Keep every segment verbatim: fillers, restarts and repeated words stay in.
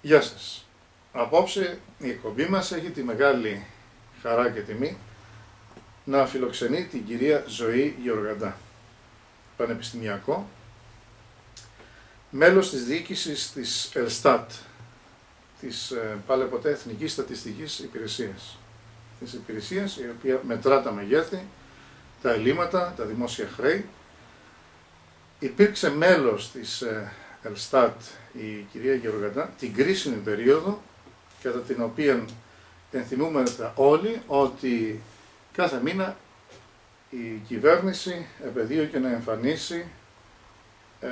Γεια σας. Απόψε η εκπομπή μας έχει τη μεγάλη χαρά και τιμή να φιλοξενεί την κυρία Ζωή Γεωργαντά, πανεπιστημιακό, μέλος της διοίκησης της Ελστάτ, της πάλε ποτέ Εθνικής Στατιστικής Υπηρεσίας. Της υπηρεσίας η οποία μετρά τα μεγέθη, τα ελλείμματα, τα δημόσια χρέη. Υπήρξε μέλος της Ελστάτ η κυρία Γεωργαντά την κρίσιμη περίοδο κατά την οποία ενθυμούμεθα όλοι ότι κάθε μήνα η κυβέρνηση επεδίωκε να εμφανίσει ε,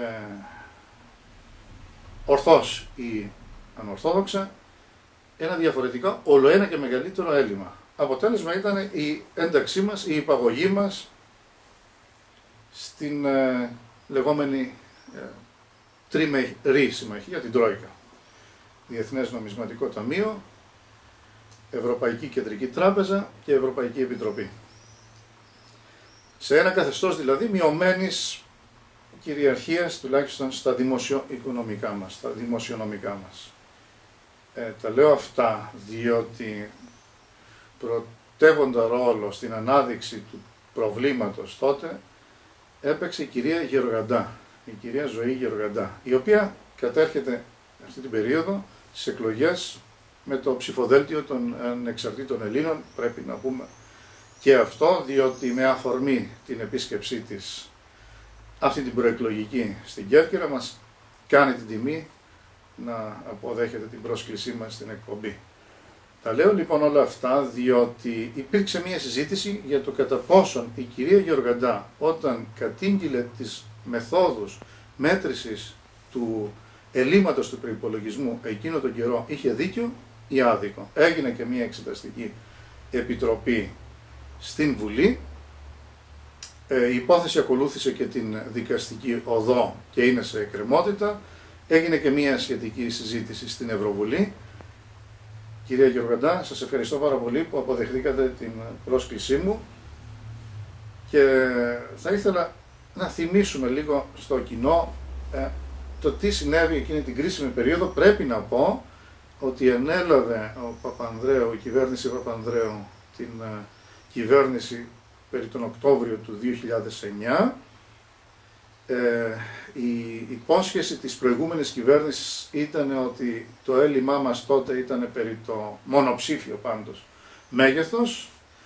ορθώς ή ανορθόδοξα ένα διαφορετικό, ολοένα και μεγαλύτερο έλλειμμα. Αποτέλεσμα ήταν η ένταξή μας, η υπαγωγή μας στην ε, λεγόμενη ε, τριμερή συμμαχία, την Τρόικα. Διεθνές Νομισματικό Ταμείο, Ευρωπαϊκή Κεντρική Τράπεζα και Ευρωπαϊκή Επιτροπή. Σε ένα καθεστώς δηλαδή μειωμένης κυριαρχίας, τουλάχιστον στα δημοσιοοικονομικά μας, στα δημοσιονομικά μας. Ε, τα λέω αυτά διότι πρωτεύοντα ρόλο στην ανάδειξη του προβλήματος τότε έπαιξε η κυρία Γεωργαντά, η κυρία Ζωή Γεωργαντά, η οποία κατέρχεται αυτή την περίοδο στις εκλογές με το ψηφοδέλτιο των ανεξαρτήτων Ελλήνων, πρέπει να πούμε και αυτό, διότι με αφορμή την επίσκεψή της αυτή την προεκλογική στην Κέρκυρα μας κάνει την τιμή να αποδέχεται την πρόσκλησή μας στην εκπομπή. Τα λέω λοιπόν όλα αυτά διότι υπήρξε μια συζήτηση για το κατά πόσον η κυρία Γεωργαντά όταν κατήγγειλε τις μεθόδους μέτρησης του ελλείμματος του προϋπολογισμού εκείνο τον καιρό είχε δίκιο ή άδικο. Έγινε και μια εξεταστική επιτροπή στην Βουλή. Ε, η υπόθεση ακολούθησε και την δικαστική οδό και είναι σε εκκρεμότητα. Έγινε και μια σχετική συζήτηση στην Ευρωβουλή. Κυρία Γεωργαντά, σας ευχαριστώ πάρα πολύ που αποδεχτήκατε την πρόσκλησή μου και θα ήθελα να θυμίσουμε λίγο στο κοινό ε, το τι συνέβη εκείνη την κρίσιμη περίοδο. Πρέπει να πω ότι ανέλαβε ο Παπανδρέου, η κυβέρνηση Παπανδρέου, την uh, κυβέρνηση περί τον Οκτώβριο του δύο χιλιάδες εννιά. Ε, η υπόσχεση της προηγούμενης κυβέρνησης ήταν ότι το έλλειμμά μας τότε ήταν περί το μονοψήφιο πάντως μέγεθος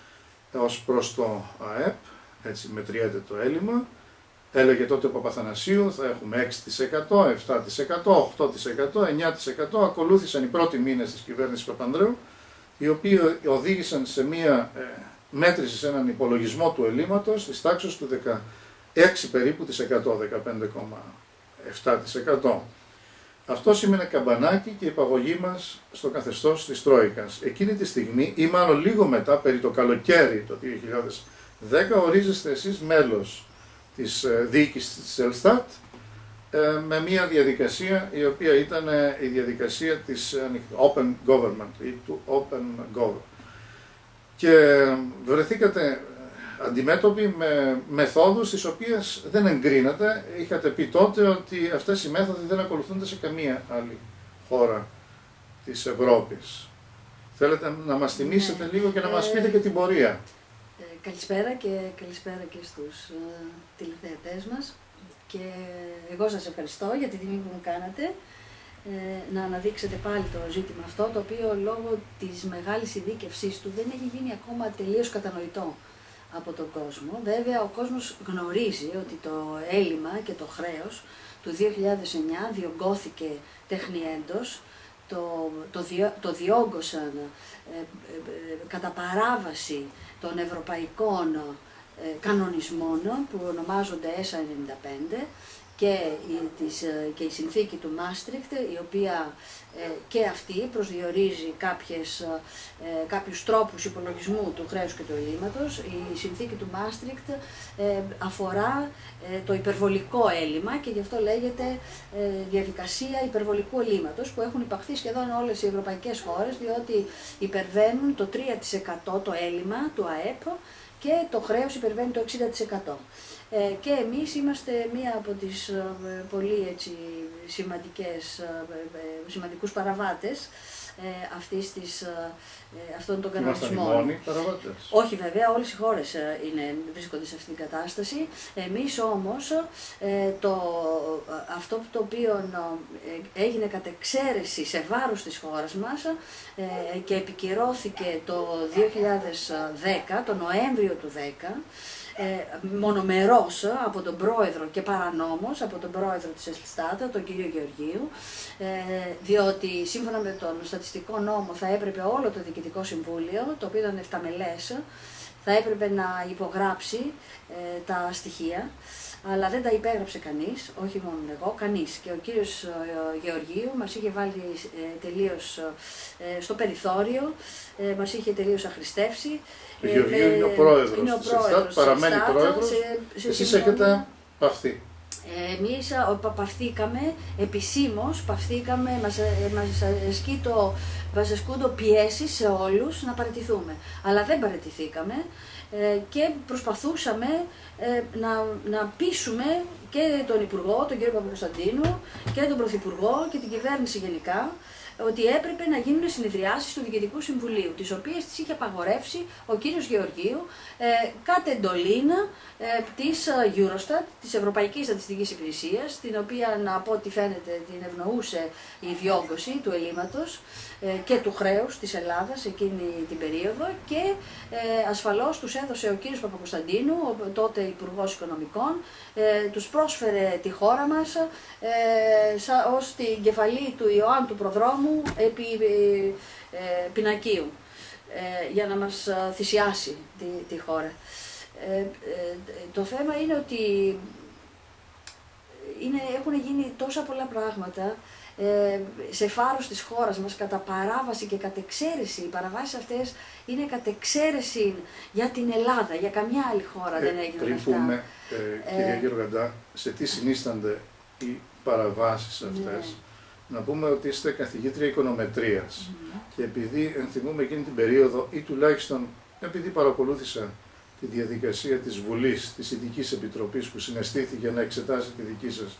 ως προς το ΑΕΠ, έτσι μετριέται το έλλειμμα. Έλεγε τότε ο Παπαθανασίου θα έχουμε έξι τοις εκατό, επτά τοις εκατό, οκτώ τοις εκατό, εννιά τοις εκατό. Ακολούθησαν οι πρώτοι μήνες της κυβέρνησης Παπανδρέου, οι οποίοι οδήγησαν σε μία ε, μέτρηση, σε έναν υπολογισμό του ελλείμματος της τάξης του δεκαέξι περίπου τοις εκατό, δεκαπέντε κόμμα επτά τοις εκατό. Αυτό σήμαινε καμπανάκι και υπαγωγή μας στο καθεστώς της Τρόικας. Εκείνη τη στιγμή ή μάλλον λίγο μετά, περί το καλοκαίρι το δύο χιλιάδες δέκα, ορίζεστε εσείς μέλος της διοίκησης της Ελστάτ με μια διαδικασία η οποία ήταν η διαδικασία της Open Government ή του Open Government. Και βρεθήκατε αντιμέτωποι με μεθόδους τις οποίες δεν εγκρίνατε. Είχατε πει τότε ότι αυτές οι μέθοδοι δεν ακολουθούνται σε καμία άλλη χώρα της Ευρώπης. Θέλετε να μας θυμίσετε ναι, λίγο και να ε, μας πείτε και την πορεία. Ε, καλησπέρα και καλησπέρα και στους ε, τηλεθεατές μας. Και εγώ σας ευχαριστώ για την τιμή που μου κάνατε ε, να αναδείξετε πάλι το ζήτημα αυτό, το οποίο λόγω της μεγάλης ειδίκευσής του δεν έχει γίνει ακόμα τελείως κατανοητό από τον κόσμο. Βέβαια ο κόσμος γνωρίζει ότι το έλλειμμα και το χρέος του δύο χιλιάδες εννιά διωγγώθηκε τεχνιέντος, το, το, διο, το διόγκωσαν ε, ε, ε, κατά παράβαση των ευρωπαϊκών ε, κανονισμών που ονομάζονται ΕΣΑ ενενήντα πέντε και η, της, και η συνθήκη του Μάστριχτ, η οποία ε, και αυτή προσδιορίζει κάποιες, ε, κάποιους τρόπους υπολογισμού του χρέους και του ελλείμματος. Η συνθήκη του Μάστριχτ ε, αφορά ε, το υπερβολικό έλλειμμα και γι' αυτό λέγεται ε, διαδικασία υπερβολικού ελλείμματος, που έχουν υπαχθεί σχεδόν όλες οι ευρωπαϊκές χώρες, διότι υπερβαίνουν το τρία τοις εκατό το έλλειμμα του ΑΕΠ και το χρέος υπερβαίνει το εξήντα τοις εκατό. Ε, και εμείς είμαστε μία από τις ε, πολύ έτσι, σημαντικές, ε, σημαντικούς παραβάτες ε, αυτής της, ε, αυτών των κανονισμών. Είμαστε οι μόνοι παραβάτες. Όχι βέβαια, όλες οι χώρες είναι, βρίσκονται σε αυτήν την κατάσταση. Εμείς όμως, ε, το, αυτό το οποίο ε, έγινε κατ' εξαίρεση σε βάρος της χώρας μας ε, και επικυρώθηκε το δύο χιλιάδες δέκα, το Νοέμβριο του δύο χιλιάδες δέκα, Ε, μονομερός από τον πρόεδρο και παρανόμως από τον πρόεδρο της Ελστάτα, τον κύριο Γεωργίου, ε, διότι σύμφωνα με τον στατιστικό νόμο θα έπρεπε όλο το Διοικητικό Συμβούλιο, το οποίο ήταν εφταμελές, θα έπρεπε να υπογράψει ε, τα στοιχεία, αλλά δεν τα υπέγραψε κανείς, όχι μόνο εγώ, κανείς. Και ο κύριος ε, Γεωργίου μας είχε βάλει ε, τελείως ε, στο περιθώριο, ε, μας είχε τελείως αχρηστεύσει. Ο Γεωργίου είναι ο πρόεδρος, είναι ο πρόεδρος της παραμένει Στάτα, πρόεδρος, σε, σε εσείς συμφωνία. έχετε παυθεί. Εμείς παυθήκαμε, επισήμως παυθήκαμε, μας, μας, ασκεί το, μας ασκούνται πιέσεις σε όλους να παραιτηθούμε. Αλλά δεν παραιτηθήκαμε ε, και προσπαθούσαμε ε, να, να πείσουμε και τον Υπουργό, τον κύριο Παπακοσταντίνου, και τον Πρωθυπουργό και την κυβέρνηση γενικά, ότι έπρεπε να γίνουν συνεδριάσεις του Διοικητικού Συμβουλίου, τις οποίες τις είχε απαγορεύσει ο κύριος Γεωργίου ε, κατ' εντολήνα ε, της Eurostat, της Ευρωπαϊκής Στατιστικής Υπηρεσίας, την οποία, από ό,τι φαίνεται, την ευνοούσε η διόγκωση του ελλείμματος ε, και του χρέους της Ελλάδας εκείνη την περίοδο, και ε, ασφαλώς τους έδωσε ο κύριος Παπακοσταντίνου, ο τότε Υπουργός Οικονομικών, ε, τους πρόσφερε τη χώρα μας ε, σα, ως την κεφαλή του Ιωάννου του Προδρόμου επί ε, πινακίου, ε, για να μας θυσιάσει τη, τη χώρα. Ε, ε, το θέμα είναι ότι είναι, έχουν γίνει τόσα πολλά πράγματα ε, σε φάρος της χώρας μας κατά παράβαση και κατ' εξαίρεση. Οι παραβάσεις αυτές είναι κατ' εξαίρεση για την Ελλάδα, για καμιά άλλη χώρα ε, δεν έγιναν πριν αυτά. Πριν πούμε, ε, κυρία ε, Γεωργαντά, σε τι συνίστανται οι παραβάσεις αυτές, ναι. Να πούμε ότι είστε καθηγήτρια οικονομετρίας mm-hmm. και επειδή ενθυμούμε εκείνη την περίοδο, ή τουλάχιστον επειδή παρακολούθησα τη διαδικασία της Βουλής, της Ειδικής Επιτροπής που συναισθήθηκε να εξετάσει τη δική σας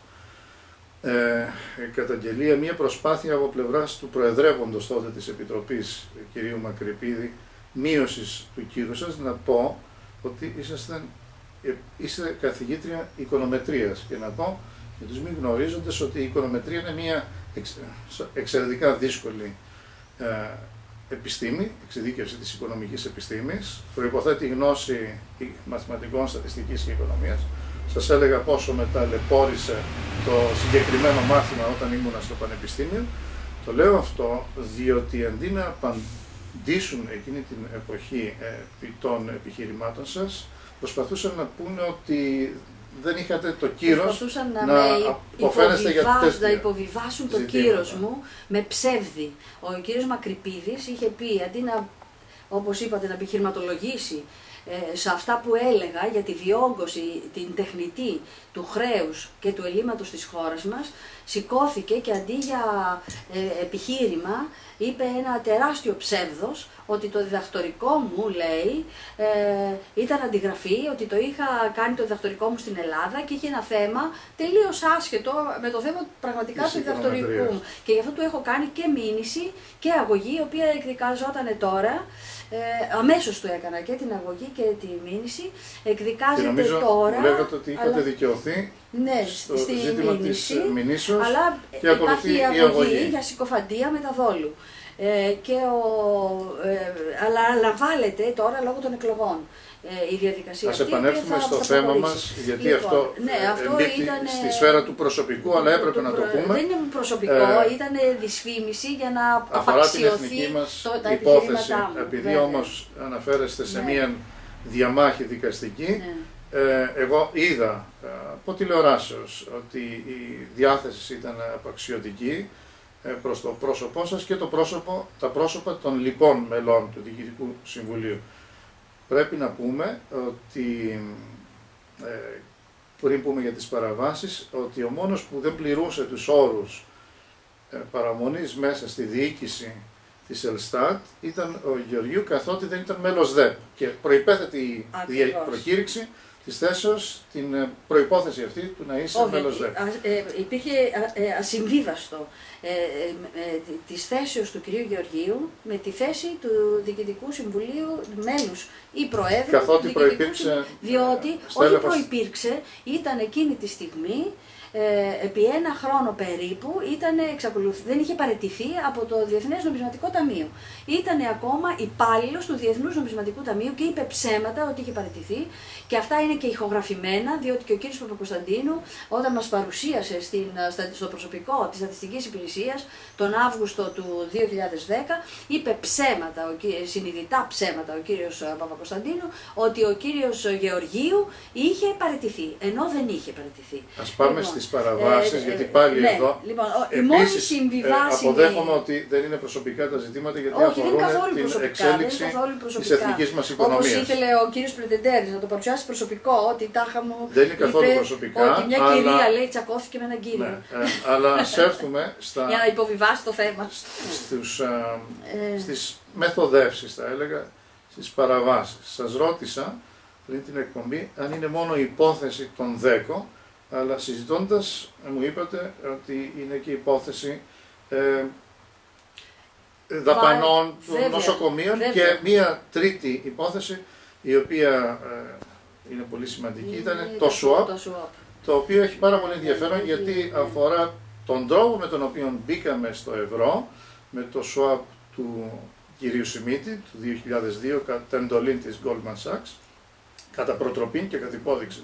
ε, καταγγελία, μια προσπάθεια από πλευράς του Προεδρεύοντος τότε της Επιτροπής, κυρίου Μακρυπίδη, μείωσης του κύρου σας, να πω ότι είσαστε, ε, είστε καθηγήτρια οικονομετρίας και να πω για τους μη γνωρίζοντες ότι η οικονομετρία είναι μια εξ, εξαιρετικά δύσκολη ε, επιστήμη, εξειδίκευση της οικονομικής επιστήμης, προϋποθέτει γνώση μαθηματικών, στατιστικής και οικονομίας. Σας έλεγα πόσο με ταλαιπώρησε το συγκεκριμένο μάθημα όταν ήμουνα στο Πανεπιστήμιο. Το λέω αυτό διότι αντί να απαντήσουν εκείνη την εποχή επί των επιχειρημάτων σας, προσπαθούσαν να πούνε ότι δεν είχατε το κύρος να, να αποφέρεστε για τέτοια να υποβιβάσουν το ζητήματα. Κύρος μου με ψεύδι. Ο κύριος Μακρυπίδης είχε πει, αντί να, όπως είπατε, να επιχειρηματολογήσει ε, σε αυτά που έλεγα για τη διόγκωση, την τεχνητή του χρέους και του ελλείμματος της χώρας μας, σηκώθηκε και αντί για ε, επιχείρημα είπε ένα τεράστιο ψεύδος, ότι το διδακτορικό μου, λέει, ε, ήταν αντιγραφή, ότι το είχα κάνει το διδακτορικό μου στην Ελλάδα και είχε ένα θέμα τελείως άσχετο με το θέμα πραγματικά του διδακτορικού μου. Και γι' αυτό του έχω κάνει και μήνυση και αγωγή, η οποία εκδικαζόταν τώρα. Ε, αμέσως του έκανα και την αγωγή και τη μήνυση. Εκδικάζεται και νομίζω, τώρα. Λέγατε ότι είχατε αλλά... δικαιωθεί ναι, στο στη ζήτημα μήνυση, της μηνύσεως αλλά και ακολουθεί η αγωγή, αγωγή για συκοφαντία μεταδόλου. Ε, και ο, ε, αλλά αναβάλλεται τώρα λόγω των εκλογών ε, η διαδικασία Ας αυτή. Ας επανέλθουμε στο θα θέμα μας, γιατί λοιπόν, αυτό, ναι, αυτό εμπίπτει ήταν, στη σφαίρα του προσωπικού, αλλά έπρεπε να το πούμε. Δεν είναι προσωπικό, ε, ήταν δυσφήμιση για να απαξιωθεί την εθνική μας το, τα υπόθεση. μου. Επειδή βέβαια. όμως αναφέρεστε σε ναι. μια διαμάχη δικαστική, ναι. ε, εγώ είδα από τηλεοράσεως ότι η διάθεση ήταν απαξιωτική προς το πρόσωπό σας και το πρόσωπο, τα πρόσωπα των λοιπών μελών του Διοικητικού Συμβουλίου. Πρέπει να πούμε ότι, ε, πριν πούμε για τις παραβάσεις, ότι ο μόνος που δεν πληρούσε τους όρους ε, παραμονής μέσα στη διοίκηση της Ελστάτ ήταν ο Γεωργίου, καθότι δεν ήταν μέλος ΔΕΠ και προϋπέθεται η προκήρυξη της θέσεως την προϋπόθεση αυτή του να είσαι μέλος ΔΕΠ. Ε, υπήρχε α, ασυμβίβαστο ε, ε, της θέσεως του κυρίου Γεωργίου με τη θέση του Διοικητικού Συμβουλίου, μέλους ή Προέδρου καθότι του Διοικητικού Συμβουλίου, διότι όχι προϋπήρξε, ήταν εκείνη τη στιγμή Ε, επί ένα χρόνο περίπου ήταν, δεν είχε παραιτηθεί από το Διεθνές Νομισματικό Ταμείο. Ήταν ακόμα υπάλληλος του Διεθνούς Νομισματικού Ταμείου και είπε ψέματα ότι είχε παραιτηθεί, και αυτά είναι και ηχογραφημένα, διότι και ο κύριος Παπακοσταντίνου, όταν μας παρουσίασε στην, στο προσωπικό της Στατιστικής Υπηρεσίας τον Αύγουστο του δύο χιλιάδες δέκα, είπε ψέματα, συνειδητά ψέματα ο κύριος Παπακοσταντίνου, ότι ο κύριος Γεωργίου είχε παραιτηθεί, ενώ δεν είχε παραιτηθεί. Ας πάμε λοιπόν, στις παραβάσεις, ε, γιατί πάλι ναι, εδώ λοιπόν, επίσης ε, αποδέχομαι ότι δεν είναι προσωπικά τα ζητήματα, γιατί όχι, αφορούν την προσωπικά, εξέλιξη της εθνικής μας οικονομίας. Όπως ήθελε ο κύριος Πρετεντέρης να το παρουσιάσει προσωπικό, ότι τάχα μου δεν είναι καθόλου είπε προσωπικά, ότι μια αλλά... κυρία λέει τσακώθηκε με έναν κύριο. Ναι, ε, αλλά ας έρθουμε στα... για να υποβιβάσει το θέμα. Στους, α, ε... στις μεθοδεύσεις, θα έλεγα, στις παραβάσεις. Σας ρώτησα πριν την εκπομπή αν είναι μόνο η υπόθεση των ΔΕΚΟ, αλλά συζητώντας μου είπατε ότι είναι και υπόθεση ε, δαπανών των νοσοκομείων και μία τρίτη υπόθεση, η οποία ε, είναι πολύ σημαντική, είναι ήταν το σουάπ, το, το οποίο έχει πάρα πολύ ενδιαφέρον yeah, γιατί yeah. αφορά τον τρόπο με τον οποίο μπήκαμε στο ευρώ με το σουάπ του κυρίου Σιμίτη του δύο χιλιάδες δύο κατά εντολή της Goldman Sachs, κατά προτροπή και κατά υπόδειξη,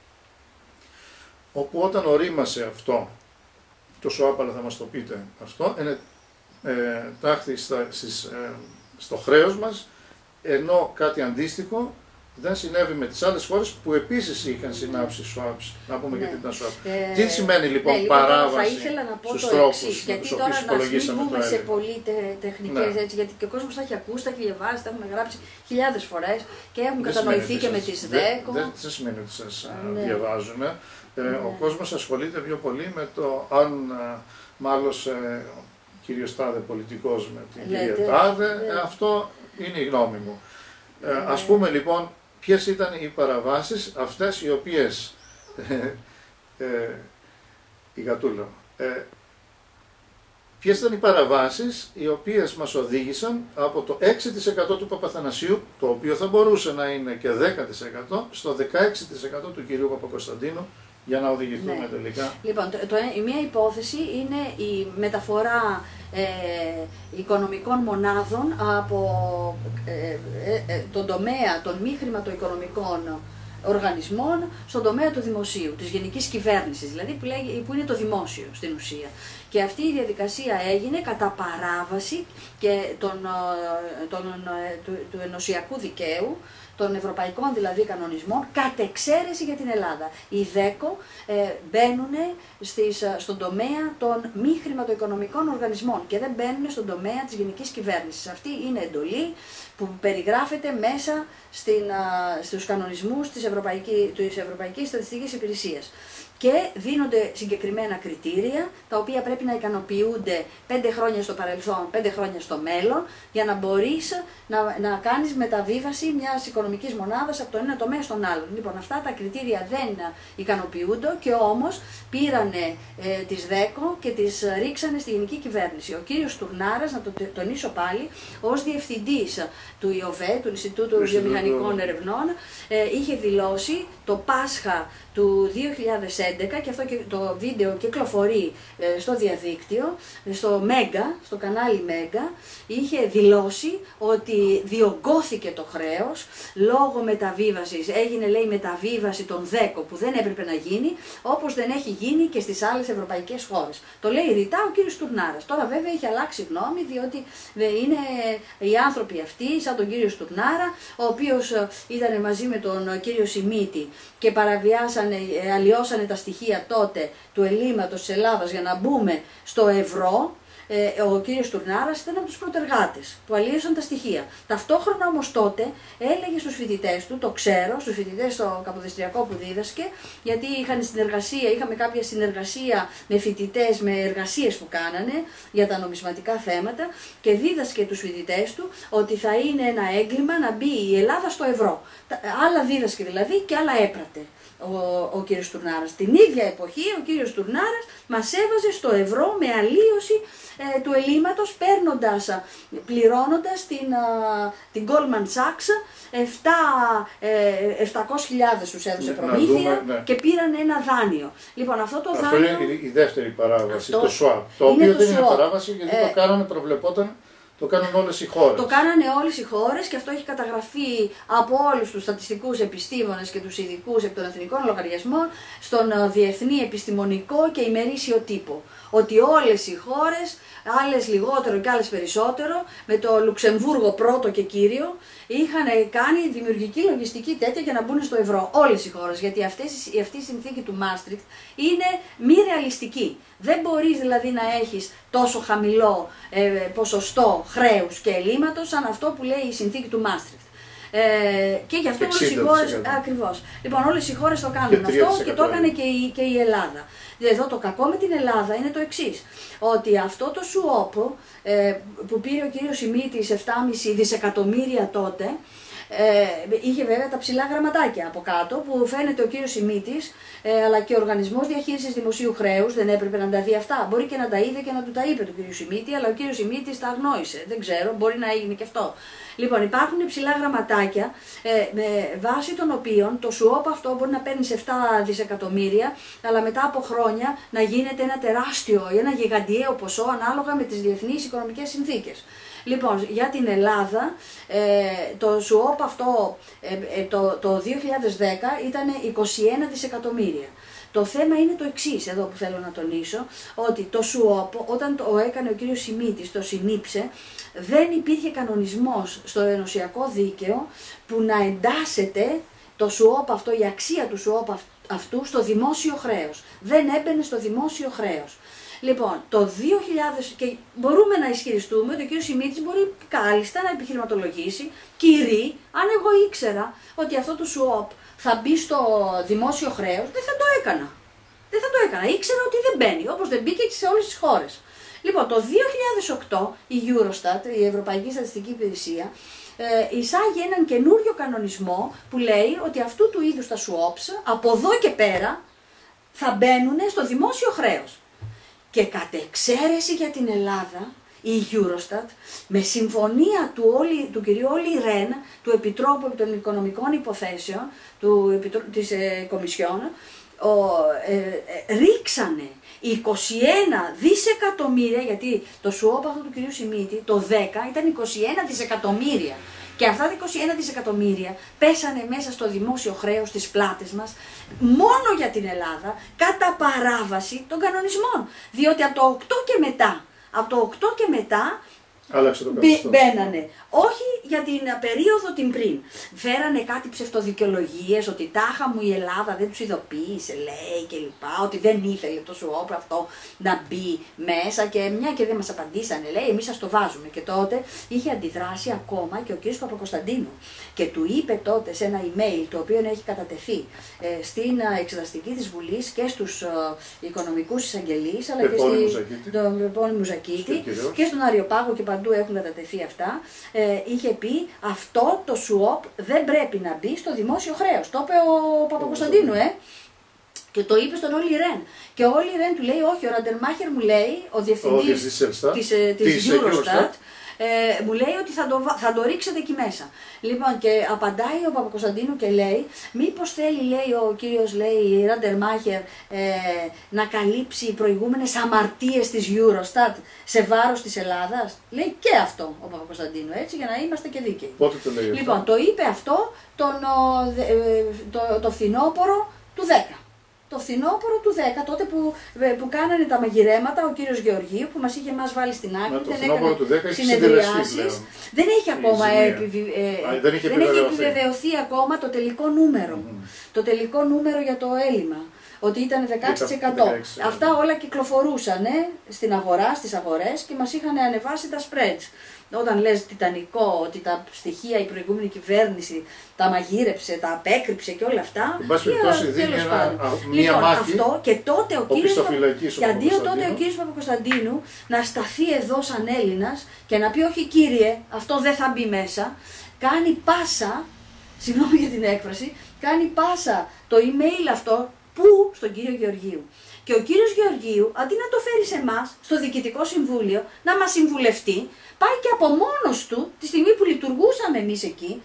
όπου όταν ορίμασε αυτό, το σουάπ, αλλά θα μας το πείτε αυτό, είναι ε, τάχθη στα, στις, ε, στο χρέος μας, ενώ κάτι αντίστοιχο δεν συνέβη με τις άλλες χώρες που επίσης είχαν συνάψει swaps. Να πούμε ναι. γιατί ήταν swap. Ε, Τι σημαίνει λοιπόν ναι, λοιπόν, παράβαση θα ήθελα να πω στους το τρόπους εξής, με γιατί τους τώρα οποίους υπολογίσαμε να μην το μπούμε σε έλλειμμα. πολύ τε, τεχνικές, ναι. έτσι, γιατί και ο κόσμος τα έχει ακούσει, τα έχει διαβάσει, τα έχουν γράψει χιλιάδες φορές και έχουν δεν κατανοηθεί και σας, με τις δεν, ΔΕΚΟ. Δεν, δεν σημαίνει ότι σας ναι. διαβάζουμε. Ε, ναι. Ο κόσμος ασχολείται πιο πολύ με το αν μάλλον ε, ο κύριος Τάδε πολιτικός με την Λέτε, κυρία Τάδε, ναι. ε, αυτό είναι η γνώμη μου. Ε, ναι. Ας πούμε λοιπόν ποιες ήταν οι παραβάσεις αυτές οι οποίες, ε, ε, η Γατούλα, ε, ποιες ήταν οι παραβάσεις οι οποίες μας οδήγησαν από το έξι τοις εκατό του Παπαθανασίου, το οποίο θα μπορούσε να είναι και δέκα τοις εκατό, στο δεκαέξι τοις εκατό του κυρίου Παπακοσταντίνου, για να οδηγηθούμε ναι. τελικά. Λοιπόν, το, το, η μία υπόθεση είναι η μεταφορά ε, οικονομικών μονάδων από ε, ε, ε, τον τομέα των μη χρηματοοικονομικών οργανισμών στον τομέα του δημοσίου, της γενικής κυβέρνησης, δηλαδή που, λέγει, που είναι το δημόσιο στην ουσία. Και αυτή η διαδικασία έγινε κατά παράβαση και τον, τον, του, του ενωσιακού δικαίου, των ευρωπαϊκών δηλαδή κανονισμών, κατ' εξαίρεση για την Ελλάδα. Οι ΔΕΚΟ ε, μπαίνουν στις, στον τομέα των μη χρηματοοικονομικών οργανισμών και δεν μπαίνουν στον τομέα της γενικής κυβέρνησης. Αυτή είναι εντολή που περιγράφεται μέσα στην, α, στους κανονισμούς της Ευρωπαϊκής, της Ευρωπαϊκής Στατιστικής Υπηρεσίας. Και δίνονται συγκεκριμένα κριτήρια, τα οποία πρέπει να ικανοποιούνται πέντε χρόνια στο παρελθόν, πέντε χρόνια στο μέλλον, για να μπορείς να, να κάνεις μεταβίβαση μιας οικονομικής μονάδας από τον ένα τομέα στον άλλον. Λοιπόν, αυτά τα κριτήρια δεν ικανοποιούνται και όμως πήρανε ε, τις ΔΕΚΟ και τις ρίξανε στη γενική κυβέρνηση. Ο κύριος Τουρνάρας, να το τονίσω πάλι, ως διευθυντής του ΙΟΒΕ, του Ινστιτούτου Βιομηχανικών Ερευνών, ε, είχε δηλώσει το Πάσχα του δύο χιλιάδες έντεκα, και αυτό και το βίντεο κυκλοφορεί ε, στο διαδίκτυο, στο Μέγκα, στο κανάλι Μέγκα, είχε δηλώσει ότι διωγγώθηκε το χρέος λόγω μεταβίβασης, έγινε λέει μεταβίβαση των ΔΕΚΟ που δεν έπρεπε να γίνει, όπως δεν έχει γίνει και στις άλλες ευρωπαϊκές χώρες. Το λέει ρητά ο κύριος Τουρνάρας. Τώρα βέβαια έχει αλλάξει γνώμη, διότι είναι οι άνθρωποι αυτοί, σαν τον κύριο Τουρνάρα, ο οποίος ήταν μαζί με τον κύριο Σιμίτη και παραβιάσανε, αλλοιώσανε τα στοιχεία τότε του ελλείμματος της Ελλάδας για να μπούμε στο ευρώ, ε, ο κύριος Τουρνάρας ήταν από τους πρωτεργάτες που αλλίωσαν τα στοιχεία. Ταυτόχρονα όμως τότε έλεγε στους φοιτητές του, το ξέρω, στους φοιτητές στο Καποδιστριακό που δίδασκε, γιατί είχαν συνεργασία, είχαμε κάποια συνεργασία με φοιτητές, με εργασίες που κάνανε για τα νομισματικά θέματα και δίδασκε τους φοιτητές του ότι θα είναι ένα έγκλημα να μπει η Ελλάδα στο ευρώ. Άλλα δίδασκε δηλαδή και άλλα έπρατε ο, ο κύριος Τουρνάρας. Την ίδια εποχή ο κύριος Τουρνάρας μας έβαζε στο ευρώ με αλλίωση ε, του ελλείμματος, παίρνοντας, πληρώνοντας την, α, την Goldman Sachs επτακόσιες χιλιάδες τους έδωσε Ναι, προμήθεια δούμε, ναι. και πήραν ένα δάνειο. Λοιπόν, αυτό το αυτό δάνειο... είναι η δεύτερη παράβαση, Αυτό το swap. Το οποίο το δεν είναι swap. παράβαση γιατί Ε, το κάνανε, προβλεπόταν, το κάνουν όλες οι χώρες. Το κάνανε όλες οι χώρες και αυτό έχει καταγραφεί από όλους τους στατιστικούς επιστήμονες και τους ειδικούς επί των εθνικών λογαριασμών στον διεθνή επιστημονικό και ημερήσιο τύπο. Ότι όλες οι χώρες, άλλες λιγότερο και άλλες περισσότερο, με το Λουξεμβούργο πρώτο και κύριο, είχαν κάνει δημιουργική λογιστική τέτοια για να μπουν στο ευρώ. Όλες οι χώρες, γιατί αυτές, αυτή η συνθήκη του Μάστριχτ είναι μη ρεαλιστική. Δεν μπορείς δηλαδή να έχεις τόσο χαμηλό ε, ποσοστό χρέους και ελλείμματος σαν αυτό που λέει η συνθήκη του Μάστριχτ. Ε, και γι' αυτό όλες οι χώρες, ακριβώς. Λοιπόν, όλες οι χώρες το κάνουν αυτό και το έκανε και η, και η Ελλάδα. Εδώ το κακό με την Ελλάδα είναι το εξής, ότι αυτό το σουόπο ε, που πήρε ο κύριος Σιμίτης επτά κόμμα πέντε δισεκατομμύρια τότε, Ε, είχε βέβαια τα ψηλά γραμματάκια από κάτω που φαίνεται ο κύριος Σιμίτης ε, αλλά και ο Οργανισμός Διαχείρισης Δημοσίου Χρέους δεν έπρεπε να τα δει αυτά. Μπορεί και να τα είδε και να του τα είπε του κύριου Σιμίτη, αλλά ο κύριος Σιμίτης τα αγνόησε. Δεν ξέρω, μπορεί να έγινε και αυτό. Λοιπόν, υπάρχουν ψηλά γραμματάκια ε, με βάση των οποίων το σουόπ αυτό μπορεί να παίρνει επτά δισεκατομμύρια, αλλά μετά από χρόνια να γίνεται ένα τεράστιο ή ένα γιγαντιαίο ποσό ανάλογα με τις διεθνείς οικονομικές συνθήκες. Λοιπόν, για την Ελλάδα, ε, το σουόπ αυτό ε, το, το δύο χιλιάδες δέκα ήταν είκοσι ένα δισεκατομμύρια. Το θέμα είναι το εξής εδώ που θέλω να τονίσω, ότι το σουόπ όταν το έκανε ο κύριος Σιμίτης, το συνήψε, δεν υπήρχε κανονισμός στο ενωσιακό δίκαιο που να εντάσσεται το σουόπ αυτό, η αξία του σουόπ αυτού στο δημόσιο χρέος. Δεν έμπαινε στο δημόσιο χρέος. Λοιπόν, το δύο χιλιάδες και μπορούμε να ισχυριστούμε ότι ο κ. Σιμίτης μπορεί κάλλιστα να επιχειρηματολογήσει, κύριε, αν εγώ ήξερα ότι αυτό το σουόπ θα μπει στο δημόσιο χρέος, δεν θα το έκανα. Δεν θα το έκανα. Ήξερα ότι δεν μπαίνει, όπως δεν μπήκε και σε όλες τις χώρες. Λοιπόν, το δύο χιλιάδες οκτώ η Eurostat, η Ευρωπαϊκή Στατιστική Υπηρεσία, ε, εισάγει έναν καινούριο κανονισμό που λέει ότι αυτού του είδους τα swaps από εδώ και πέρα θα μπαίνουν στο δημόσιο χρέος. Και κατ' εξαίρεση για την Ελλάδα, η Eurostat, με συμφωνία του, όλη, του κυρίου Όλι Ρεν, του Επιτρόπου των Οικονομικών Υποθέσεων, του, της ε, Κομισιόν, ο, ε, ε, ρίξανε είκοσι ένα δισεκατομμύρια, γιατί το σουόπ αυτό του κυρίου Σιμίτη, το δέκα ήταν είκοσι ένα δισεκατομμύρια. Και αυτά τα είκοσι ένα δισεκατομμύρια πέσανε μέσα στο δημόσιο χρέος στις πλάτες μας, μόνο για την Ελλάδα, κατά παράβαση των κανονισμών. Διότι από το οκτώ και μετά, από το οκτώ και μετά, μπαίνανε. Όχι για την περίοδο την πριν. Φέρανε κάτι ψευτοδικαιολογίες, ότι τάχα μου η Ελλάδα δεν τους ειδοποίησε, λέει και λοιπά, ότι δεν ήθελε το σουόπ αυτό να μπει μέσα και μια και δεν μας απαντήσανε, λέει, εμείς σας το βάζουμε. Και τότε είχε αντιδράσει ακόμα και ο κ. Παπακοσταντίνου και του είπε τότε σε ένα email, το οποίο έχει κατατεθεί ε, στην εξεταστική της Βουλής και στους ε, οικονομικούς εισαγγελείς, αλλά και στον επώνυμο Ζακίτη και στον Αριοπάγο και παντού έχουν κατατεθεί αυτά. Ε, είχε πει αυτό το σουόπ δεν πρέπει να μπει στο δημόσιο χρέος. Το είπε ο Παπακοσταντίνου, ε. Και το είπε στον Όλι Ρεν. Και ο Όλι Ρεν του λέει, όχι, ο Ραντερμάχερ μου λέει, ο διευθυντής της, της Eurostat, ε, μου λέει ότι θα το, θα το ρίξετε εκεί μέσα. Λοιπόν, και απαντάει ο Παπακοσταντίνου και λέει, μήπως θέλει, λέει ο κύριος, λέει, Ραντερμάχερ, ε, να καλύψει προηγούμενες αμαρτίες της Eurostat σε βάρος της Ελλάδας. Λέει και αυτό ο Παπακοσταντίνου, έτσι, για να είμαστε και δίκαιοι. Πότε το λέει Λοιπόν, αυτό? το είπε αυτό τον, το, το, το φθινόπωρο του δέκα. Το φθινόπωρο του δέκα, τότε που, που κάνανε τα μαγειρέματα ο κύριος Γεωργίου, που μας είχε μας βάλει στην άκρη, δεν έκανε συνεδριάσεις. Δεν έχει ακόμα επιβι... ε, δεν έχει δεν έχει επιβεβαιωθεί ακόμα το τελικό νούμερο. Mm-hmm. Το τελικό νούμερο για το έλλειμμα. ότι ήταν δεκαέξι τοις εκατό. δεκαέξι τοις εκατό. Αυτά όλα κυκλοφορούσαν στην αγορά, στις αγορές και μας είχαν ανεβάσει τα spreads. Όταν λες τιτανικό, ότι τα στοιχεία η προηγούμενη κυβέρνηση τα μαγείρεψε, τα απέκρυψε και όλα αυτά. Εν πάση περιπτώσει δίνει μία λοιπόν, μάχη. Αυτό και τότε ο κύριος, και αντίο τότε ο κύριος Παπακοσταντίνου να σταθεί εδώ σαν Έλληνας και να πει όχι κύριε, αυτό δεν θα μπει μέσα, κάνει πάσα, συγγνώμη για την έκφραση, κάνει πάσα το email αυτό που στον κύριο Γεωργίου. Και ο κύριος Γεωργίου, αντί να το φέρει σε εμάς, στο Διοικητικό Συμβούλιο, να μας συμβουλευτεί, πάει και από μόνος του, τη στιγμή που λειτουργούσαμε εμείς εκεί,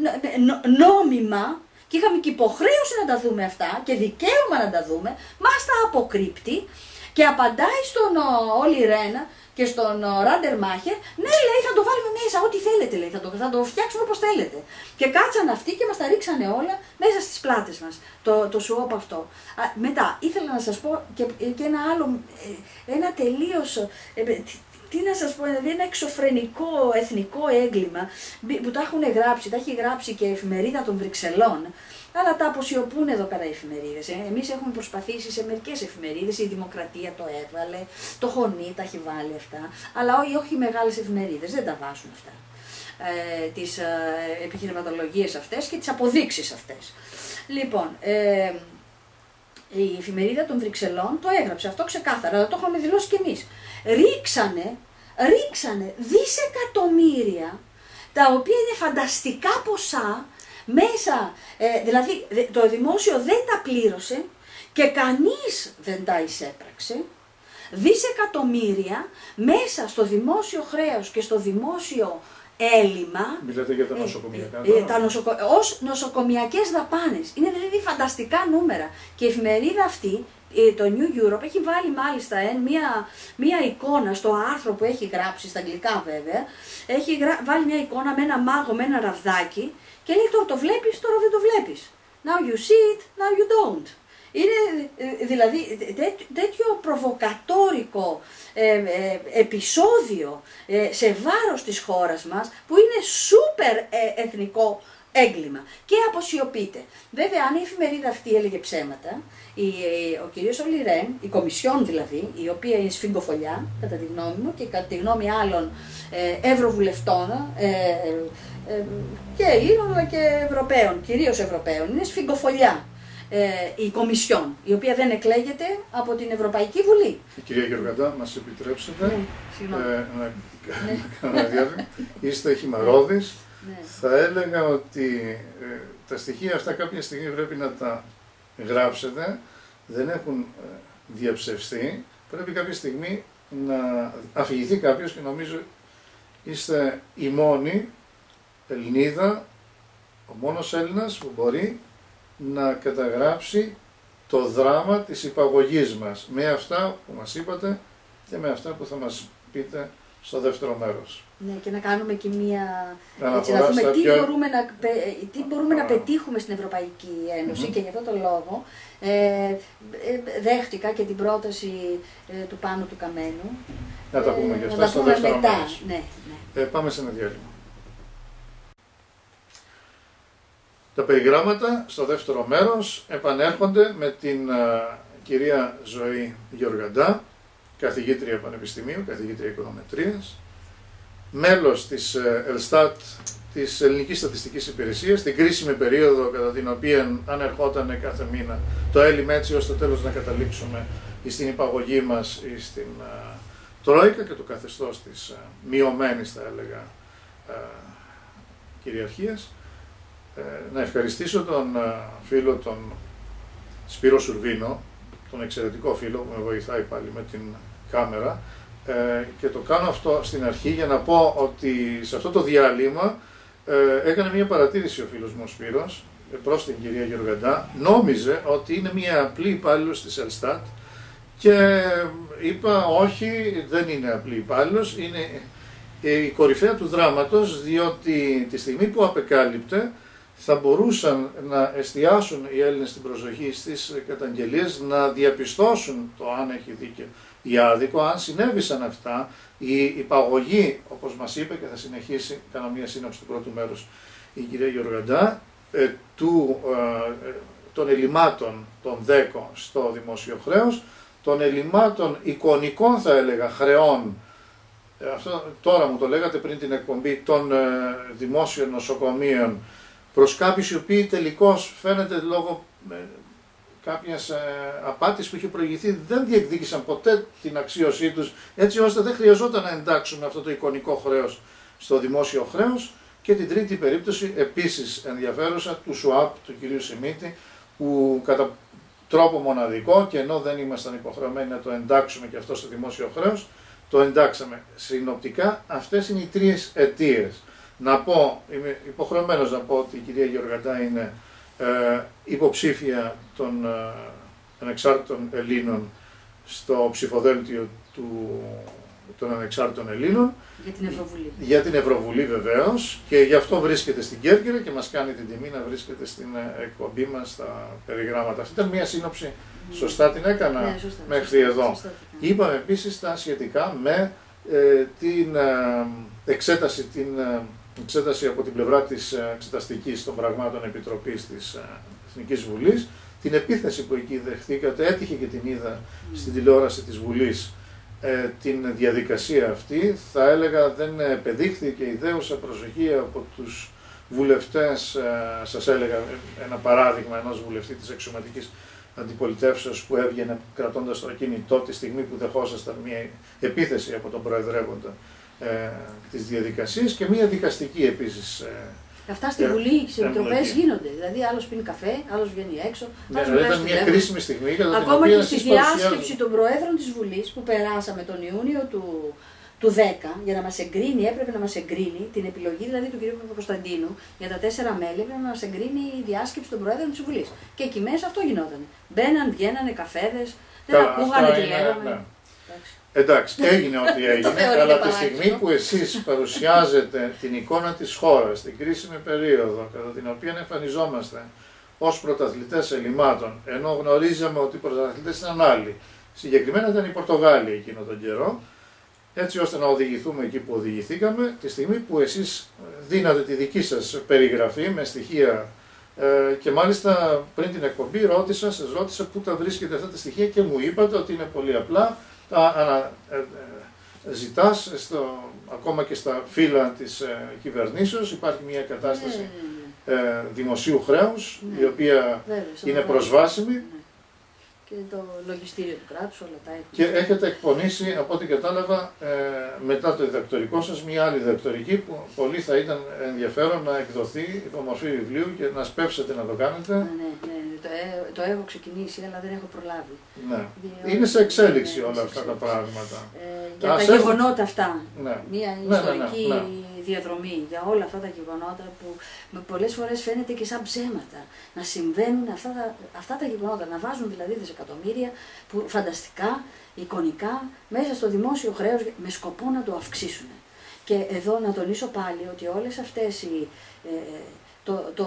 νόμιμα, και είχαμε και υποχρέωση να τα δούμε αυτά και δικαίωμα να τα δούμε, μας τα αποκρύπτει και απαντάει στον Όλι Ρένα και στον Ράντερ Μάχερ, ναι λέει θα το βάλουμε μέσα, ό,τι θέλετε λέει, θα το, θα το φτιάξουμε όπως θέλετε. Και κάτσαν αυτοί και μας τα ρίξανε όλα μέσα στις πλάτες μας, το, το σουόπ αυτό. Α, μετά ήθελα να σας πω και, και ένα άλλο, ένα τελείως, ε, τι, τι να σας πω, δηλαδή ένα εξωφρενικό εθνικό έγκλημα που τα έχουν γράψει, τα έχει γράψει και η Εφημερίδα των Βρυξελών. Αλλά τα αποσιωπούν εδώ πέρα οι εφημερίδες. Ε. Εμείς έχουμε προσπαθήσει σε μερικές εφημερίδες, η Δημοκρατία το έβαλε, το Χωνί τα έχει βάλει αυτά, αλλά όχι, όχι οι μεγάλες εφημερίδες, δεν τα βάζουν αυτά. Ε, τις ε, επιχειρηματολογίες αυτές και τις αποδείξεις αυτές. Λοιπόν, ε, η Εφημερίδα των Βρυξελών το έγραψε αυτό ξεκάθαρα, αλλά το έχουμε δηλώσει κι εμείς. Ρίξανε, ρίξανε δισεκατομμύρια, τα οποία είναι φανταστικά ποσά, μέσα, ε, δηλαδή το δημόσιο δεν τα πλήρωσε και κανείς δεν τα εισέπραξε, δισεκατομμύρια μέσα στο δημόσιο χρέος και στο δημόσιο έλλειμμα. Μιλάτε για τα νοσοκομιακά. Ε, ε, τα νοσοκο... ως νοσοκομιακές δαπάνες. Είναι δηλαδή φανταστικά νούμερα. Και η εφημερίδα αυτή, το New Europe, έχει βάλει μάλιστα ε, μία, μία εικόνα στο άρθρο που έχει γράψει, στα αγγλικά βέβαια, έχει γρα... βάλει μια εικόνα με ένα μάγο, με ένα ραβδάκι και λέει τώρα το βλέπεις, τώρα δεν το βλέπεις. Now you see it, now you don't. Είναι δηλαδή τέ, τέτοιο προβοκατόρικο ε, ε, επεισόδιο ε, σε βάρος της χώρας μας που είναι σούπερ ε, εθνικό έγκλημα και αποσιωπείται. Βέβαια αν η εφημερίδα αυτή έλεγε ψέματα, η, ο κ. Όλι Ρεν, η Κομισιόν δηλαδή, η οποία είναι σφιγγοφολιά κατά τη γνώμη μου και κατά τη γνώμη άλλων ε, ευρωβουλευτών ε, ε, ε, και Ελλήνων αλλά και Ευρωπαίων, κυρίως Ευρωπαίων, είναι σφιγγοφολιά. Ε, η Κομισιόν, η οποία δεν εκλέγεται από την Ευρωπαϊκή Βουλή. Η κυρία Γεωργαντά, μας επιτρέψετε ναι, ε, να κάνω ένα διάλειμμα. Είστε χυμαρώδης. Ναι. Θα έλεγα ότι ε, τα στοιχεία αυτά κάποια στιγμή πρέπει να τα γράψετε. Δεν έχουν ε, διαψευστεί. Πρέπει κάποια στιγμή να αφηγηθεί κάποιος και νομίζω είστε η μόνη Ελληνίδα, ο μόνος Έλληνας που μπορεί να καταγράψει το δράμα της υπαγωγής μας με αυτά που μας είπατε και με αυτά που θα μας πείτε στο δεύτερο μέρος. Ναι, και να κάνουμε και μία, έτσι, να δούμε τι πιο... μπορούμε, να, τι μπορούμε να πετύχουμε στην Ευρωπαϊκή Ένωση mm-hmm. και γι' αυτό το λόγο ε, δέχτηκα και την πρόταση ε, του Πάνου του Καμένου. Να τα πούμε και αυτά ε, στο δεύτερο μετά. μέρος. Ναι, ναι. Ε, πάμε σε ένα διάλειμμα. Τα περιγράμματα στο δεύτερο μέρος επανέρχονται με την uh, κυρία Ζωή Γεωργαντά, καθηγήτρια πανεπιστημίου, καθηγήτρια οικονομετρίας, μέλος της uh, Ελστάτ, της Ελληνικής Στατιστικής Υπηρεσίας, την κρίσιμη περίοδο κατά την οποία ανερχόταν κάθε μήνα το έλλειμμα έτσι ώστε τέλος να καταλήξουμε στην υπαγωγή μας ή στην uh, Τρόικα και το καθεστώς της uh, μειωμένης θα έλεγα uh, κυριαρχίας. Να ευχαριστήσω τον φίλο τον Σπύρο Σουρβίνο, τον εξαιρετικό φίλο που με βοηθάει πάλι με την κάμερα και το κάνω αυτό στην αρχή για να πω ότι σε αυτό το διάλειμμα έκανε μια παρατήρηση ο φίλος μου ο Σπύρος προς την κυρία Γεωργαντά, νόμιζε ότι είναι μια απλή υπάλληλος της Ελστάτ και είπα όχι, δεν είναι απλή υπάλληλος, είναι η κορυφαία του δράματος, διότι τη στιγμή που απεκάλυπτε θα μπορούσαν να εστιάσουν οι Έλληνες την προσοχή στις καταγγελίες, να διαπιστώσουν το αν έχει δίκιο ή άδικο, αν συνέβησαν αυτά, η υπαγωγή, όπως μας είπε και θα συνεχίσει, κάνω μια σύνοψη του πρώτου μέρους η κυρία Γεωργαντά, ε, του, ε, των ελλημάτων των ΔΕΚΟ στο δημόσιο χρέος, των ελλημάτων εικονικών θα έλεγα χρεών, αυτό τώρα μου το λέγατε πριν την εκπομπή, των ε, δημόσιων νοσοκομείων προς κάποιους οι οποίοι τελικώς φαίνεται λόγω ε, κάποιας ε, απάτης που είχε προηγηθεί δεν διεκδίκησαν ποτέ την αξίωσή τους, έτσι ώστε δεν χρειαζόταν να εντάξουμε αυτό το εικονικό χρέος στο δημόσιο χρέος. Και την τρίτη περίπτωση, επίσης ενδιαφέρουσα, του ΣΟΑΠ, του κυρίου Σιμίτη, που κατά τρόπο μοναδικό και ενώ δεν ήμασταν υποχρεωμένοι να το εντάξουμε και αυτό στο δημόσιο χρέος, το εντάξαμε. Συνοπτικά αυτές είναι οι τρεις αιτίες. Να πω, είμαι υποχρεωμένος να πω ότι η κυρία Γεωργαντά είναι ε, υποψήφια των ε, ανεξάρτητων Ελλήνων στο ψηφοδέλτιο του, των ανεξάρτητων Ελλήνων. Για την Ευρωβουλή. Για την Ευρωβουλή βεβαίως, και γι' αυτό βρίσκεται στην Κέρκυρα και μας κάνει την τιμή να βρίσκεται στην εκπομπή μας στα περιγράμματα. Αυτή ήταν μια σύνοψη, mm. σωστά την έκανα ναι, σωστά, μέχρι σωστά, εδώ. Σωστά, Είπαμε επίσης τα σχετικά με ε, την ε, εξέταση, την ε, εξέταση από την πλευρά της ε, εξεταστικής των πραγμάτων επιτροπής της ε, Εθνικής Βουλής, την επίθεση που εκεί δεχθήκατε, έτυχε και την είδα mm. στην τηλεόραση της Βουλής, ε, την διαδικασία αυτή, θα έλεγα δεν επεδείχθηκε ιδέουσα προσοχή από τους βουλευτές, ε, σας έλεγα ένα παράδειγμα ενός βουλευτή της αξιωματικής αντιπολιτεύσεως που έβγαινε κρατώντας το κινητό τη στιγμή που δεχόσασταν μια επίθεση από τον προεδρεύοντα ε, της διαδικασίας και μια δικαστική επίσης. Ε, Αυτά στη Βουλή, στις επιτροπές γίνονται. Δηλαδή, άλλος πίνει καφέ, άλλος βγαίνει έξω. Ναι, ναι, ήταν μια κρίσιμη στιγμή κατά την Ακόμα οποία και στη διάσκεψη των Προέδρων της Βουλής που περάσαμε τον Ιούνιο του, του δέκα για να μας εγκρίνει, έπρεπε να μας εγκρίνει την επιλογή δηλαδή του κ. Παπακοσταντίνου για τα τέσσερα μέλη, έπρεπε να μας εγκρίνει η διάσκεψη των Προέδρων της Βουλής. Και εκεί μέσα αυτό γινόταν. Μπαίναν, βγαίνανε καφέδες, δεν Καλά, ακούγανε τι λέγαμε. Ναι. Εντάξει, έγινε ό,τι έγινε, αλλά τη στιγμή που εσείς παρουσιάζετε την εικόνα της χώρας, την κρίσιμη περίοδο κατά την οποία εμφανιζόμαστε ως πρωταθλητές ελλημάτων, ενώ γνωρίζαμε ότι οι πρωταθλητές ήταν άλλοι, συγκεκριμένα ήταν οι Πορτογάλοι εκείνο τον καιρό, έτσι ώστε να οδηγηθούμε εκεί που οδηγηθήκαμε, τη στιγμή που εσείς δίνατε τη δική σας περιγραφή με στοιχεία ε, και μάλιστα πριν την εκπομπή ρώτησα, σας ρώτησα πού τα βρίσκετε αυτά τα στοιχεία και μου είπατε ότι είναι πολύ απλά. Τα ε, ε, ζητάς στο, ακόμα και στα φύλλα της ε, κυβερνήσεως, υπάρχει μια κατάσταση ε, δημοσίου χρέους, ναι, η οποία Βέβαια, είναι προσβάσιμη. Ναι. Και το λογιστήριο του κράτους, όλα τα έχουν. Και έχετε εκπονήσει, από ό,τι κατάλαβα, ε, μετά το διδακτορικό σας, μια άλλη διδακτορική που πολύ θα ήταν ενδιαφέρον να εκδοθεί υπό μορφή βιβλίου και να σπεύσετε να το κάνετε. Ναι, ναι, ναι. Το, ε, το έχω ξεκινήσει, αλλά δεν έχω προλάβει. Ναι. Διότι είναι σε εξέλιξη ναι, όλα αυτά τα πράγματα. Ε, για τα έχουμε... γεγονότα αυτά. Ναι. Μια ναι, ιστορική ναι, ναι, ναι. διαδρομή για όλα αυτά τα γεγονότα που πολλές φορές φαίνεται και σαν ψέματα. Να συμβαίνουν αυτά τα, αυτά τα γεγονότα, να βάζουν δηλαδή δισεκατομμύρια που φανταστικά, εικονικά, μέσα στο δημόσιο χρέος με σκοπό να το αυξήσουν. Και εδώ να τονίσω πάλι ότι όλες αυτές οι, ε, το, το,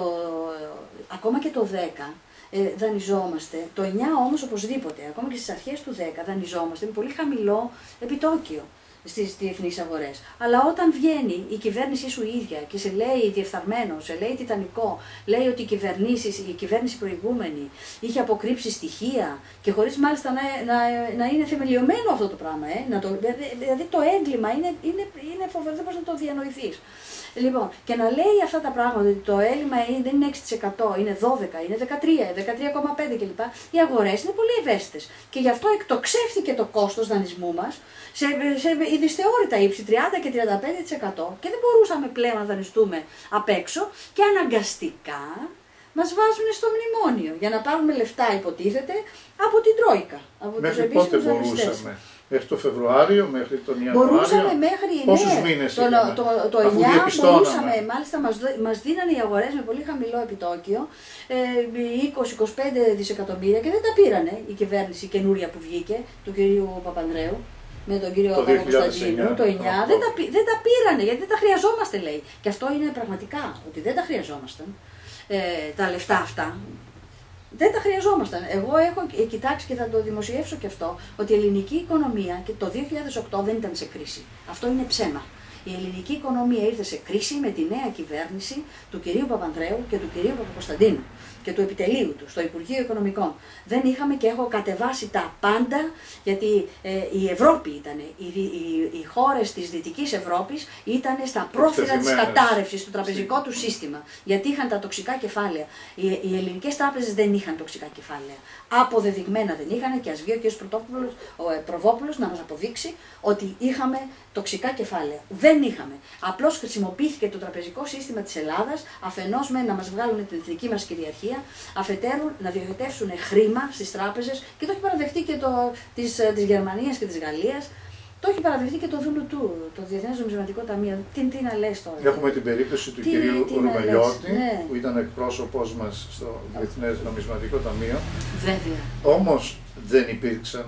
ακόμα και το δέκα ε, δανειζόμαστε, το εννιά όμως οπωσδήποτε, ακόμα και στις αρχές του δέκα δανειζόμαστε με πολύ χαμηλό επιτόκιο στις διεθνείς αγορές. Αλλά όταν βγαίνει η κυβέρνησή σου ίδια και σε λέει διεφθαρμένο, σε λέει τιτανικό, λέει ότι η, η κυβέρνηση προηγούμενη είχε αποκρύψει στοιχεία και χωρίς μάλιστα να, να, να είναι θεμελιωμένο αυτό το πράγμα, ε, να το, δηλαδή το έγκλημα είναι, είναι, είναι φοβερό, δεν μπορείς να το διανοηθείς. Λοιπόν, και να λέει αυτά τα πράγματα, ότι το έλλειμμα δεν είναι έξι τοις εκατό, είναι δώδεκα, είναι δεκατρία, δεκατρία κόμμα πέντε κλπ. Οι αγορές είναι πολύ ευαίσθητες. Και γι' αυτό εκτοξεύθηκε το κόστος δανεισμού μας σε, σε ειδισθεώρητα ύψη τριάντα και τριάντα πέντε τοις εκατό και δεν μπορούσαμε πλέον να δανειστούμε απ' έξω και αναγκαστικά μας βάζουν στο μνημόνιο για να πάρουμε λεφτά, υποτίθεται, από την Τρόικα. Από Μέχρι τους πότε μπορούσαμε? Μέχρι το Φεβρουάριο, μέχρι τον Ιανουάριο. Μπορούσαμε μέχρι πόσους ναι, μήνες το, είχαμε, το, το, το εννιά μπορούσαμε, μάλιστα μας, μας δίνανε οι αγορές με πολύ χαμηλό επιτόκιο, ε, είκοσι με είκοσι πέντε δισεκατομμύρια και δεν τα πήρανε η κυβέρνηση καινούρια που βγήκε, του κυρίου Παπανδρέου, με τον κύριο Παπακοσταντίνου, το εννιά, δεν τα, δεν τα πήρανε γιατί δεν τα χρειαζόμαστε, λέει. Και αυτό είναι πραγματικά, ότι δεν τα χρειαζόμασταν, ε, τα λεφτά αυτά. Δεν τα χρειαζόμασταν. Εγώ έχω κοιτάξει και θα το δημοσιεύσω και αυτό, ότι η ελληνική οικονομία και το δύο χιλιάδες οκτώ δεν ήταν σε κρίση. Αυτό είναι ψέμα. Η ελληνική οικονομία ήρθε σε κρίση με τη νέα κυβέρνηση του κυρίου Παπανδρέου και του κυρίου Παπακοσταντίνου και του επιτελείου του στο Υπουργείο Οικονομικών. Δεν είχαμε και έχω κατεβάσει τα πάντα, γιατί ε, η Ευρώπη ήταν, οι, οι, οι χώρες της Δυτικής Ευρώπης ήταν στα πρόθυρα της κατάρρευσης του τραπεζικό του σύστημα, γιατί είχαν τα τοξικά κεφάλαια. Οι, οι ελληνικές τράπεζες δεν είχαν τοξικά κεφάλαια. Αποδεδειγμένα δεν είχαν, και ας βγει ο κ. Προβόπουλος να μας αποδείξει ότι είχαμε τοξικά κεφάλαια. Δεν είχαμε. Απλώς χρησιμοποιήθηκε το τραπεζικό σύστημα της Ελλάδας, αφενός με να μας βγάλουν την εθνική μας κυριαρχία, αφετέρου να διοχετεύσουν χρήμα στις τράπεζες, και το έχει παραδεχτεί και το, της, της Γερμανίας και της Γαλλίας. Το έχει παραδεχτεί και το δούλου του, το Διεθνές Νομισματικό Ταμείο. Τι, τι να λες τώρα. Έχουμε την περίπτωση του τι, κυρίου Ρουμελιώτη, ναι, που ήταν εκπρόσωπός μας στο Διεθνές Νομισματικό Ταμείο. Βέβαια. Όμως δεν υπήρξαν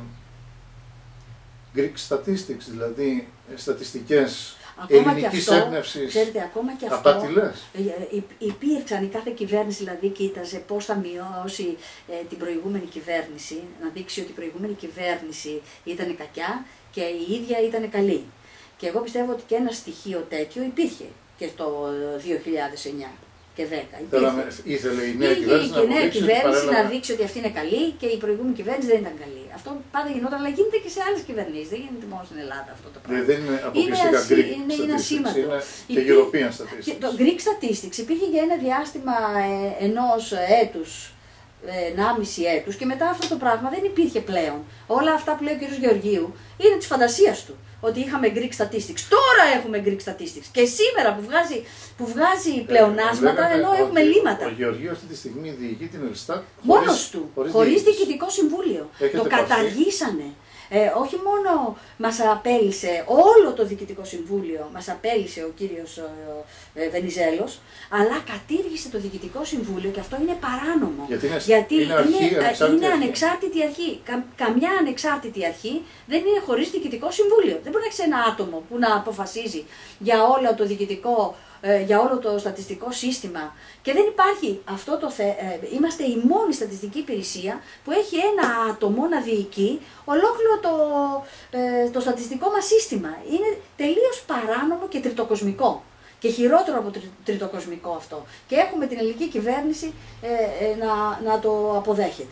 Greek statistics, δηλαδή στατιστικές ελληνικής έμπνευσης, ξέρετε, ακόμα και αυτό, απατηλές. Υπήρξαν, η κάθε κυβέρνηση δηλαδή κοίταζε πώς θα μειώσει ε, την προηγούμενη κυβέρνηση, να δείξει ότι η προηγούμενη κυβέρνηση ήταν κακιά και η ίδια ήταν καλή. Και εγώ πιστεύω ότι και ένα στοιχείο τέτοιο υπήρχε και το δύο χιλιάδες εννιά και δέκα. Θέλαμε, ήθελε η νέα κυβέρνηση, και η νέα κυβέρνηση παρέλαβε... να δείξει ότι αυτή είναι καλή και η προηγούμενη κυβέρνηση δεν ήταν καλή. Αυτό πάντα γινόταν, αλλά γίνεται και σε άλλες κυβερνήσεις. Δεν γίνεται μόνο στην Ελλάδα αυτό το πράγμα. Δεν είναι αποκλειστικά Greek είναι, είναι statistics, είναι και Υπή... European statistics. Και το Greek statistics υπήρχε για ένα διάστημα ε, ενός έτους, ενάμιση έτους, και μετά αυτό το πράγμα δεν υπήρχε πλέον. Όλα αυτά που λέει ο κ. Γεωργίου είναι της φαντασίας του. Ότι είχαμε Greek statistics. Τώρα έχουμε Greek statistics. Και σήμερα που βγάζει, που βγάζει πλεονάσματα, ε, ενώ έχουμε λύματα. Ο Γεωργίου αυτή τη στιγμή διοικεί την Ελστάτ μόνος του, χωρίς, χωρίς διοικητικό συμβούλιο. Έχετε το καταργήσανε. Ε, όχι μόνο μας απέλησε όλο το Διοικητικό Συμβούλιο, μας απέλησε ο κύριος ε, Βενιζέλος, αλλά κατήργησε το Διοικητικό Συμβούλιο, και αυτό είναι παράνομο. Γιατί είναι, γιατί είναι, αρχή, είναι, ανεξάρτητη, είναι αρχή. ανεξάρτητη αρχή. Κα, καμιά ανεξάρτητη αρχή δεν είναι χωρίς Διοικητικό Συμβούλιο. Δεν μπορεί να έχει ένα άτομο που να αποφασίζει για όλο το διοικητικό, για όλο το στατιστικό σύστημα, και δεν υπάρχει αυτό το θε... είμαστε η μόνη στατιστική υπηρεσία που έχει ένα άτομο να διοικεί ολόκληρο το, ε, το στατιστικό μας σύστημα. Είναι τελείως παράνομο και τριτοκοσμικό. Και χειρότερο από τρι, τριτοκοσμικό αυτό. Και έχουμε την ελληνική κυβέρνηση ε, ε, να, να το αποδέχεται.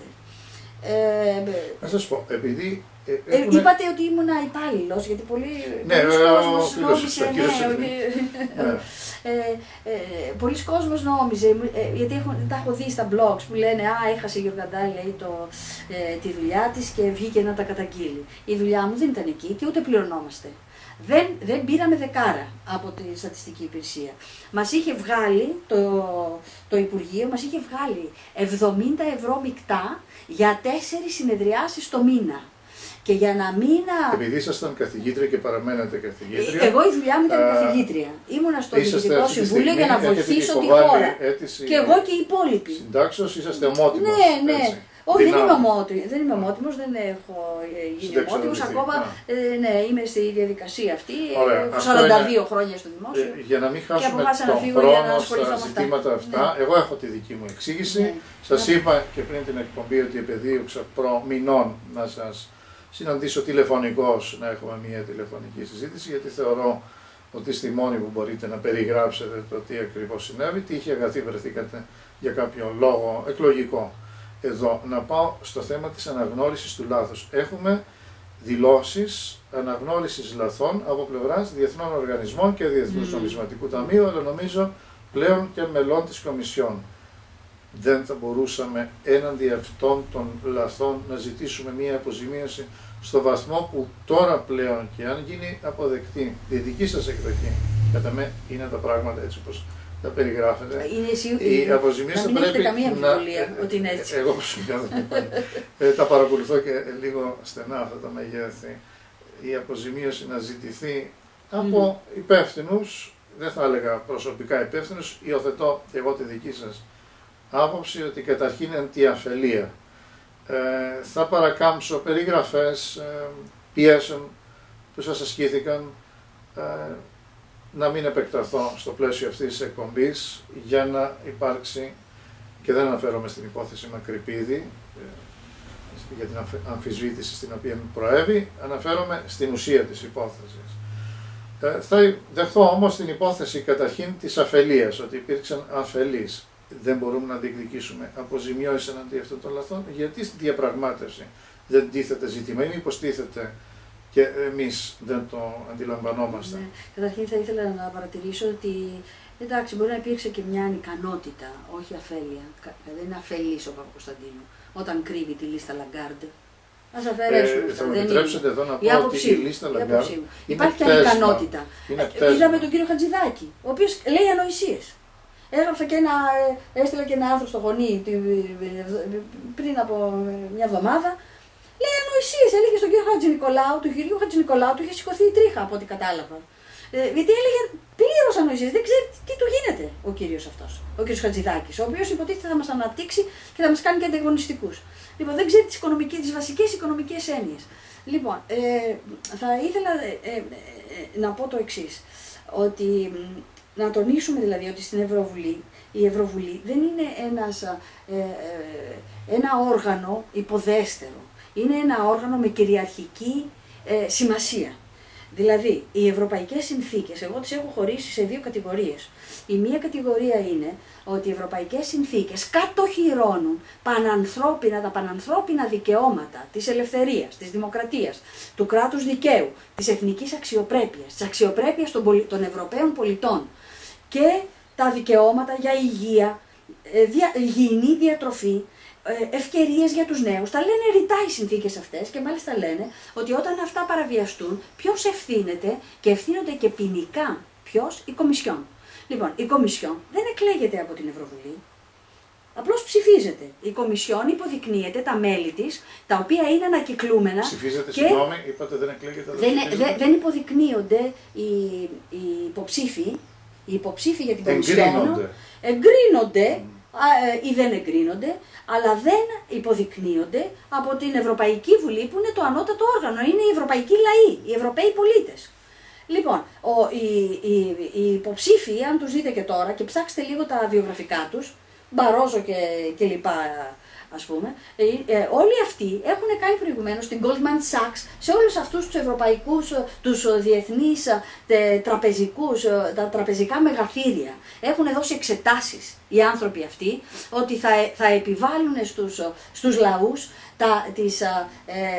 Ε, να σας πω, επειδή Ε, έχουνε... Είπατε ότι ήμουνα υπάλληλος, γιατί πολλοί ναι, κόσμος νόμιζε, ναι, ναι. ε, ε, πολλοί κόσμος νόμιζε, ε, γιατί έχω, τα έχω δει στα blogs που λένε «Α, έχασε η Γιωργαντά, λέει, το, ε, τη δουλειά της και βγήκε να τα καταγγείλει». Η δουλειά μου δεν ήταν εκεί και ούτε πληρωνόμαστε. Δεν, δεν πήραμε δεκάρα από τη στατιστική υπηρεσία. Μας είχε βγάλει, το, το Υπουργείο μας είχε βγάλει εβδομήντα ευρώ μεικτά για τέσσερις συνεδριάσεις το μήνα. Και για να μην... Επειδή ήσασταν καθηγήτρια και παραμένατε καθηγήτρια... Εγώ η δουλειά μου ήταν α, καθηγήτρια. Ήμουνα στο Διοικητικό Συμβούλιο για να βοηθήσω τη χώρα. Και εγώ και οι υπόλοιποι. Συντάξεως είσαστε ομότιμος. Ναι, ναι. Έτσι. Όχι, δεν είμαι, ομότιμος, δεν είμαι ομότιμος, δεν έχω γίνει ομότιμος, ακόμα ε, ναι, είμαι στη διαδικασία αυτή. Ωραία, έχω σαράντα δύο είναι... χρόνια στο δημόσιο. Ε, για να μην χάσουμε τον χρόνο στα ζητήματα αυτά, ναι. Εγώ έχω τη δική μου εξήγηση. Ναι. Σας ναι. είπα και πριν την εκπομπή ότι επεδίωξα προ μηνών να σας συναντήσω τηλεφωνικώς, να έχουμε μια τηλεφωνική συζήτηση, γιατί θεωρώ ότι είστε οι μόνοι που μπορείτε να περιγράψετε το τι ακριβώς συνέβη, τι είχε αγαθή βρεθήκατε για κάποιο λόγο εκλογικό. Εδώ να πάω στο θέμα της αναγνώρισης του λάθους. Έχουμε δηλώσεις αναγνώρισης λαθών από πλευράς διεθνών οργανισμών και Διεθνούς mm. Νομισματικού Ταμείου, αλλά νομίζω πλέον και μελών της Κομισιόν. Δεν θα μπορούσαμε έναντι αυτών των λαθών να ζητήσουμε μία αποζημίωση στο βαθμό που τώρα πλέον, και αν γίνει αποδεκτή η δική σας εκδοχή, κατά με είναι τα πράγματα έτσι όπως τα περιγράφετε. Είναι σίγουρο, η αποζημίωση να μην πρέπει καμία αμφιβολία ότι είναι έτσι. Εγώ ε, τα παρακολουθώ και λίγο στενά αυτά τα μεγέθη. Η αποζημίωση να ζητηθεί από mm. υπεύθυνους, δεν θα έλεγα προσωπικά υπεύθυνους, υιοθετώ και εγώ τη δική σας άποψη ότι καταρχήν είναι τη αφελία. Ε, θα παρακάμψω περιγραφές ε, πιέσεων που σας ασκήθηκαν, ε, να μην επεκταθώ στο πλαίσιο αυτής της εκπομπής για να υπάρξει, και δεν αναφέρομαι στην υπόθεση Μακρυπίδη ε, για την αμφισβήτηση στην οποία με προέβη, αναφέρομαι στην ουσία της υπόθεσης. Ε, θα δεχθώ όμως την υπόθεση καταρχήν της αφελίας, ότι υπήρξαν αφελείς. Δεν μπορούμε να διεκδικήσουμε αποζημιώσεις εναντί αυτών των λαθών, γιατί στη διαπραγμάτευση δεν τίθεται ζήτημα, ή μήπως τίθεται και εμείς δεν το αντιλαμβανόμαστε. Ναι. Καταρχήν θα ήθελα να παρατηρήσω ότι εντάξει, μπορεί να υπήρξε και μια ανικανότητα, όχι αφέλεια. Δεν είναι αφελής ο Παπακοσταντίνου όταν κρύβει τη λίστα Λαγκάρντ. Ας αφαιρέσουμε ε, αυτά. Θα μου δεν επιτρέψετε είναι. εδώ να Η πω ότι η μου, λίστα η Λαγκάρντ υπάρχει και ανικανότητα. Είδαμε τον κύριο Χατζηδάκη, ο οποίος λέει ανοησίες. Έγραψα και ένα, έστειλα και ένα άρθρο στο Γονί πριν από μια εβδομάδα. Λέει ανοησίες, έλεγε στον κύριο Χατζηνικολάου, του κυρίου Χατζηνικολάου, του είχε σηκωθεί η τρίχα από ό,τι κατάλαβα. Ε, γιατί έλεγε πλήρως ανοησίες, δεν ξέρει τι του γίνεται ο κύριος αυτός, ο κύριος Χατζηδάκης, ο οποίος υποτίθεται θα μας αναπτύξει και θα μας κάνει και ανταγωνιστικούς. Λοιπόν, δεν ξέρει τις, οικονομικές, τις βασικές οικονομικές έννοιες. Λοιπόν, ε, θα ήθελα ε, ε, ε, να πω το εξής, ότι να τονίσουμε δηλαδή ότι στην Ευρωβουλή, η Ευρωβουλή δεν είναι ένας, ε, ε, ένα όργανο υποδέστερο. Είναι ένα όργανο με κυριαρχική ε, σημασία. Δηλαδή, οι ευρωπαϊκές συνθήκες, εγώ τις έχω χωρίσει σε δύο κατηγορίες. Η μία κατηγορία είναι ότι οι ευρωπαϊκές συνθήκες κατοχυρώνουν πανανθρώπινα, τα πανανθρώπινα δικαιώματα της ελευθερίας, της δημοκρατίας, του κράτους δικαίου, της εθνικής αξιοπρέπειας, της αξιοπρέπειας των, πολι... των Ευρωπαίων πολιτών και τα δικαιώματα για υγεία, δια... υγιεινή διατροφή, ευκαιρίες για τους νέους. Τα λένε ρητά οι συνθήκες αυτές και μάλιστα λένε ότι όταν αυτά παραβιαστούν, ποιος ευθύνεται και ευθύνονται και ποινικά. Ποιος? Η Κομισιόν. Λοιπόν, η Κομισιόν δεν εκλέγεται από την Ευρωβουλή, απλώς ψηφίζεται. Η Κομισιόν υποδεικνύεται τα μέλη της, τα οποία είναι ανακυκλούμενα. Ψηφίζεται, και συγγνώμη, είπατε δεν εκλέγεται. Δεν, δεν, δεν υποδεικνύονται οι, οι υποψήφοι, οι υποψήφοι για την Κομισιόν. Εγκρίνονται. Εγκρίνονται ή δεν εγκρίνονται, αλλά δεν υποδεικνύονται από την Ευρωπαϊκή Βουλή, που είναι το ανώτατο όργανο, είναι οι ευρωπαϊκοί λαοί, οι ευρωπαίοι πολίτες. Λοιπόν, ο, οι, οι, οι υποψήφοι, αν τους δείτε και τώρα και ψάξετε λίγο τα βιογραφικά τους, Μπαρόζο και, και λοιπά, ας πούμε, ε, ε, όλοι αυτοί έχουν κάνει προηγουμένως την Goldman Sachs σε όλους αυτούς τους ευρωπαϊκούς, τους διεθνείς τε, τραπεζικούς, τα τραπεζικά μεγαθύρια. Έχουν δώσει εξετάσεις οι άνθρωποι αυτοί ότι θα, θα επιβάλλουν στους, στους λαούς τα, τις, ε,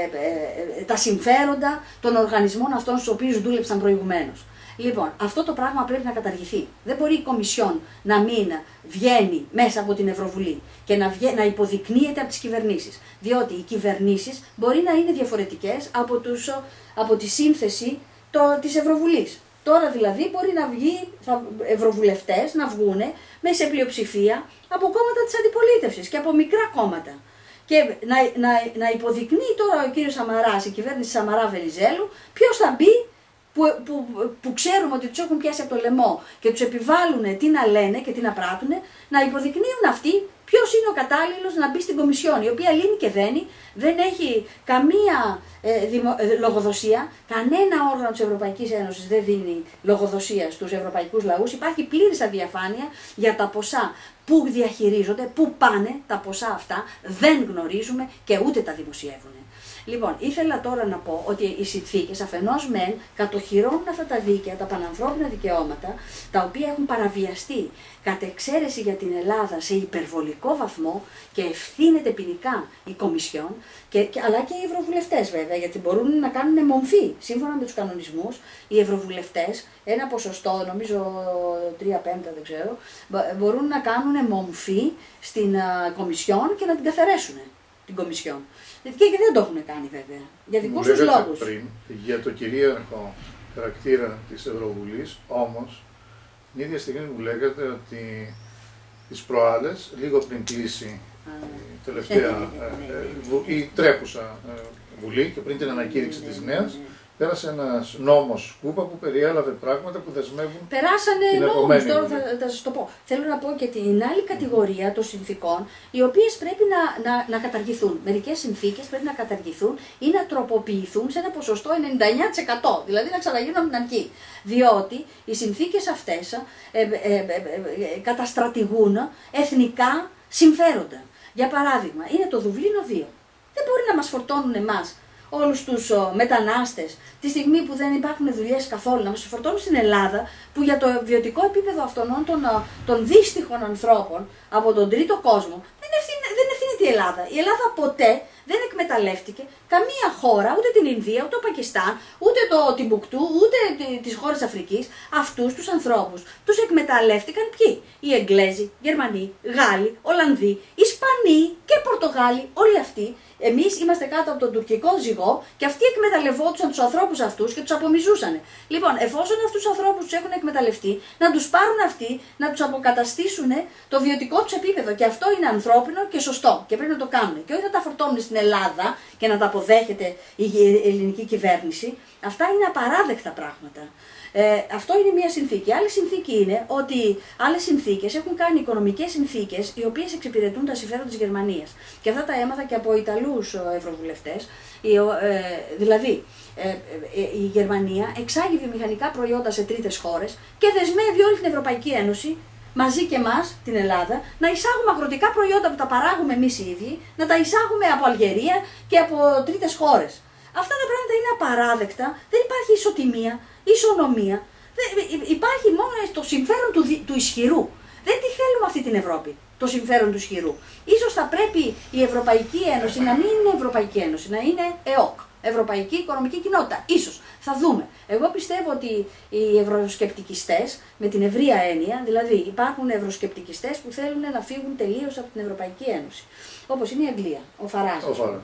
ε, τα συμφέροντα των οργανισμών αυτών στους οποίους δούλεψαν προηγουμένως. Λοιπόν, αυτό το πράγμα πρέπει να καταργηθεί. Δεν μπορεί η Κομισιόν να μην βγαίνει μέσα από την Ευρωβουλή και να, βγαίνει, να υποδεικνύεται από τις κυβερνήσεις. Διότι οι κυβερνήσεις μπορεί να είναι διαφορετικές από, τους, από τη σύνθεση το, της Ευρωβουλής. Τώρα δηλαδή μπορεί να βγει θα, ευρωβουλευτές να βγούνε μέσα σε πλειοψηφία από κόμματα της αντιπολίτευσης και από μικρά κόμματα. Και να, να, να υποδεικνύει τώρα ο κύριος Σαμαράς, η κυβέρνηση Σαμαρά-Βενιζέλου, ποιος θα μπει. Που, που, που ξέρουμε ότι τους έχουν πιάσει από το λαιμό και τους επιβάλλουν τι να λένε και τι να πράττουν, να υποδεικνύουν αυτοί ποιος είναι ο κατάλληλος να μπει στην Κομισιόν, η οποία λύνει και δένει, δεν έχει καμία ε, δημο, ε, λογοδοσία, κανένα όργανο της Ευρωπαϊκής Ένωσης δεν δίνει λογοδοσία στους ευρωπαϊκούς λαούς, υπάρχει πλήρης αδιαφάνεια για τα ποσά που διαχειρίζονται, που πάνε τα ποσά αυτά, δεν γνωρίζουμε και ούτε τα δημοσιεύουν. Λοιπόν, ήθελα τώρα να πω ότι οι συνθήκες αφενός μεν κατοχυρώνουν αυτά τα δίκαια, τα πανανθρώπινα δικαιώματα, τα οποία έχουν παραβιαστεί κατ' εξαίρεση για την Ελλάδα σε υπερβολικό βαθμό και ευθύνεται ποινικά η Κομισιόν, και, και, αλλά και οι ευρωβουλευτές βέβαια, γιατί μπορούν να κάνουν μομφή. Σύμφωνα με τους κανονισμούς, οι ευρωβουλευτές, ένα ποσοστό, νομίζω τρία πέμπτα δεν ξέρω, μπορούν να κάνουν μομφή στην uh, Κομισιόν και να την καθαρέσουν την Κομισιόν. Και δεν το έχουν κάνει βέβαια, για δικούς τους λόγους. Πριν, για το κυρίαρχο χαρακτήρα της Ευρωβουλής, όμως, την ίδια στιγμή μου λέγατε ότι τις προάλλες, λίγο πριν κλείσει η τελευταία, ε, η τρέχουσα ε, Βουλή και πριν την ανακήρυξη της νέας, πέρασε ένας νόμος Κούπα που περιέλαβε πράγματα που δεσμεύουν. Περάσανε νόμους, τώρα θα, θα σας το πω. Θέλω να πω και την άλλη κατηγορία των συνθήκων, οι οποίες πρέπει να, να, να καταργηθούν. Μερικές συνθήκες πρέπει να καταργηθούν ή να τροποποιηθούν σε ένα ποσοστό ενενήντα εννέα τοις εκατό, δηλαδή να ξαναγίνουν από την αρχή. Διότι οι συνθήκες αυτές ε, ε, ε, ε, ε, καταστρατηγούν εθνικά συμφέροντα. Για παράδειγμα, είναι το Δουβλίνο δύο. Δεν μπορεί να μας φορτώνουν εμάς όλους τους ο, μετανάστες, τη στιγμή που δεν υπάρχουν δουλειές καθόλου, να μας φορτώνουν στην Ελλάδα, που για το βιωτικό επίπεδο αυτών των, των δύστιχων ανθρώπων από τον τρίτο κόσμο δεν ευθύνεται, δεν ευθύνεται η Ελλάδα. Η Ελλάδα ποτέ δεν εκμεταλλεύτηκε καμία χώρα, ούτε την Ινδία, ούτε το Πακιστάν, ούτε το Τιμπουκτού, ούτε τις χώρες Αφρικής. Αυτούς τους ανθρώπους τους εκμεταλλεύτηκαν ποιοι? Οι Εγγλέζοι, Γερμανοί, Γάλλοι, Ολλανδοί, Ισπανοί και Πορτογάλοι, όλοι αυτοί. Εμείς είμαστε κάτω από τον τουρκικό ζυγό και αυτοί εκμεταλλευόντουσαν τους ανθρώπους αυτούς και τους απομιζούσαν. Λοιπόν, εφόσον αυτούς τους ανθρώπους τους έχουν εκμεταλλευτεί, να τους πάρουν αυτοί, να τους αποκαταστήσουν το βιωτικό τους επίπεδο. Και αυτό είναι ανθρώπινο και σωστό και πρέπει να το κάνουν. Και όχι να τα φορτώνουν στην Ελλάδα και να τα αποδέχεται η ελληνική κυβέρνηση. Αυτά είναι απαράδεκτα πράγματα. Ε, αυτό είναι μια συνθήκη. Άλλη συνθήκη είναι ότι άλλες συνθήκες έχουν κάνει οικονομικές συνθήκες οι οποίες εξυπηρετούν τα συμφέροντα της Γερμανίας. Και αυτά τα έμαθα και από Ιταλούς ευρωβουλευτές. Ε, δηλαδή, ε, ε, η Γερμανία εξάγει βιομηχανικά προϊόντα σε τρίτες χώρες και δεσμεύει όλη την Ευρωπαϊκή Ένωση, μαζί και εμάς, την Ελλάδα, να εισάγουμε αγροτικά προϊόντα που τα παράγουμε εμείς οι ίδιοι, να τα εισάγουμε από Αλγερία και από τρίτες χώρες. Αυτά τα πράγματα είναι απαράδεκτα, δεν υπάρχει ισοτιμία, ισονομία. Υπάρχει μόνο το συμφέρον του, του ισχυρού. Δεν τη θέλουμε αυτή την Ευρώπη, το συμφέρον του ισχυρού. Ίσως θα πρέπει η Ευρωπαϊκή Ένωση να μην είναι Ευρωπαϊκή Ένωση, να είναι ΕΟΚ, Ευρωπαϊκή Οικονομική Κοινότητα. Ίσως, θα δούμε. Εγώ πιστεύω ότι οι ευρωσκεπτικιστές, με την ευρεία έννοια, δηλαδή υπάρχουν ευρωσκεπτικιστές που θέλουν να φύγουν τελείως από την Ευρωπαϊκή Ένωση. Όπως είναι η Αγγλία, ο Φαράζ.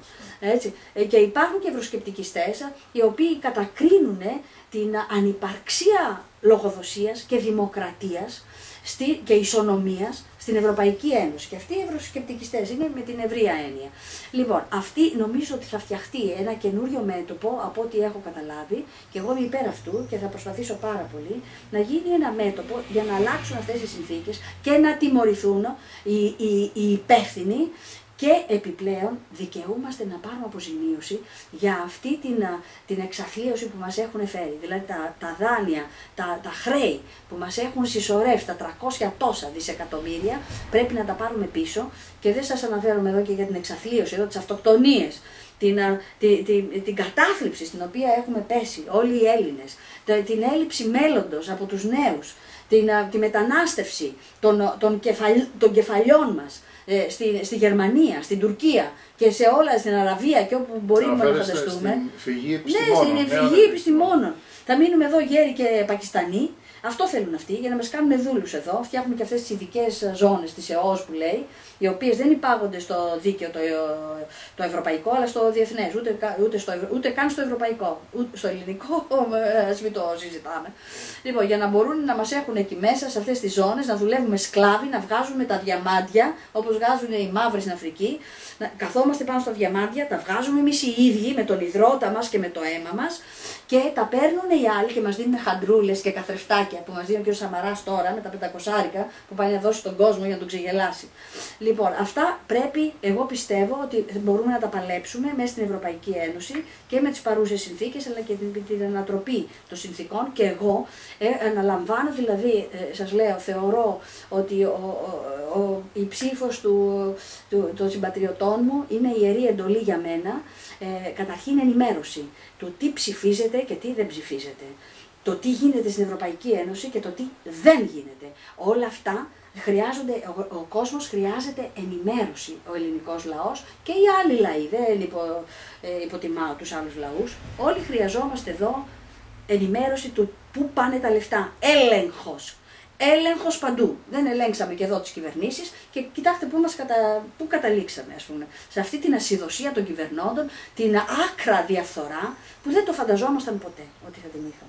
Έτσι. Και υπάρχουν και ευρωσκεπτικιστές οι οποίοι κατακρίνουν την ανυπαρξία λογοδοσίας και δημοκρατίας και ισονομίας στην Ευρωπαϊκή Ένωση. Και αυτοί οι ευρωσκεπτικιστές είναι με την ευρεία έννοια. Λοιπόν, αυτή νομίζω ότι θα φτιαχτεί ένα καινούριο μέτωπο από ό,τι έχω καταλάβει, και εγώ είμαι υπέρ αυτού και θα προσπαθήσω πάρα πολύ να γίνει ένα μέτωπο για να αλλάξουν αυτές οι συνθήκες και να τιμωρηθούν οι, οι, οι υπεύθυνοι. Και επιπλέον δικαιούμαστε να πάρουμε αποζημίωση για αυτή την, την εξαθλίωση που μας έχουν φέρει. Δηλαδή τα, τα δάνεια, τα, τα χρέη που μας έχουν συσσωρεύσει, τα τριακόσια τόσα δισεκατομμύρια, πρέπει να τα πάρουμε πίσω. Και δεν σας αναφέρομαι εδώ και για την εξαθλίωση, εδώ τις αυτοκτονίες, την, την, την, την κατάθλιψη στην οποία έχουμε πέσει όλοι οι Έλληνες, την έλλειψη μέλλοντος από τους νέους, την, τη μετανάστευση των, των, κεφαλ, των κεφαλιών μας, Στη, στη Γερμανία, στην Τουρκία και σε όλα, στην Αραβία και όπου μπορούμε να φανταστούμε. Στην φυγή επιστημόνων. Ναι, στην φυγή επιστημόνων. Θα μείνουμε εδώ γέροι και Πακιστανοί. Αυτό θέλουν αυτοί, για να μας κάνουν δούλους εδώ. Φτιάχνουν και αυτές τις ειδικές ζώνες της ΕΟΣ που λέει, οι οποίες δεν υπάγονται στο δίκαιο το, το ευρωπαϊκό, αλλά στο διεθνές, ούτε, ούτε, στο, ούτε καν στο ευρωπαϊκό. Ούτε στο ελληνικό, ας μην το συζητάμε. Λοιπόν, για να μπορούν να μας έχουν εκεί μέσα, σε αυτές τις ζώνες, να δουλεύουμε σκλάβοι, να βγάζουμε τα διαμάντια, όπως βγάζουν οι μαύροι στην Αφρική. Να καθόμαστε πάνω στα διαμάντια, τα βγάζουμε εμείς οι ίδιοι με τον υδρότα μας και με το αίμα μας και τα παίρνουν οι άλλοι και μας δίνουν χαντρούλες και καθρεφτάκια που μας δίνει ο κ. Σαμαράς τώρα με τα πεντακόσια που πάει να δώσει στον κόσμο για να τον ξεγελάσει. Λοιπόν, αυτά πρέπει, εγώ πιστεύω ότι μπορούμε να τα παλέψουμε μέσα στην Ευρωπαϊκή Ένωση και με τις παρούσες συνθήκες, αλλά και την, την ανατροπή των συνθήκων. Και εγώ ε, αναλαμβάνω, δηλαδή, ε, σας λέω, θεωρώ ότι ο, ο, ο, η ψήφος του, του, των συμπατριωτών μου είναι ιερή εντολή για μένα, ε, καταρχήν ενημέρωση του τι ψηφίζεται και τι δεν ψηφίζεται. Το τι γίνεται στην Ευρωπαϊκή Ένωση και το τι δεν γίνεται. Όλα αυτά χρειάζονται, ο, ο κόσμος χρειάζεται ενημέρωση, ο ελληνικός λαός και οι άλλοι λαοί, δεν υπο, ε, υποτιμάω τους άλλους λαούς. Όλοι χρειαζόμαστε εδώ ενημέρωση του πού πάνε τα λεφτά, έλεγχος. Έλεγχος παντού. Δεν ελέγξαμε και εδώ τις κυβερνήσεις και κοιτάξτε πού, μας κατα... πού καταλήξαμε, ας πούμε. Σε αυτή την ασυδοσία των κυβερνώντων, την άκρα διαφθορά που δεν το φανταζόμασταν ποτέ ότι θα την είχαμε.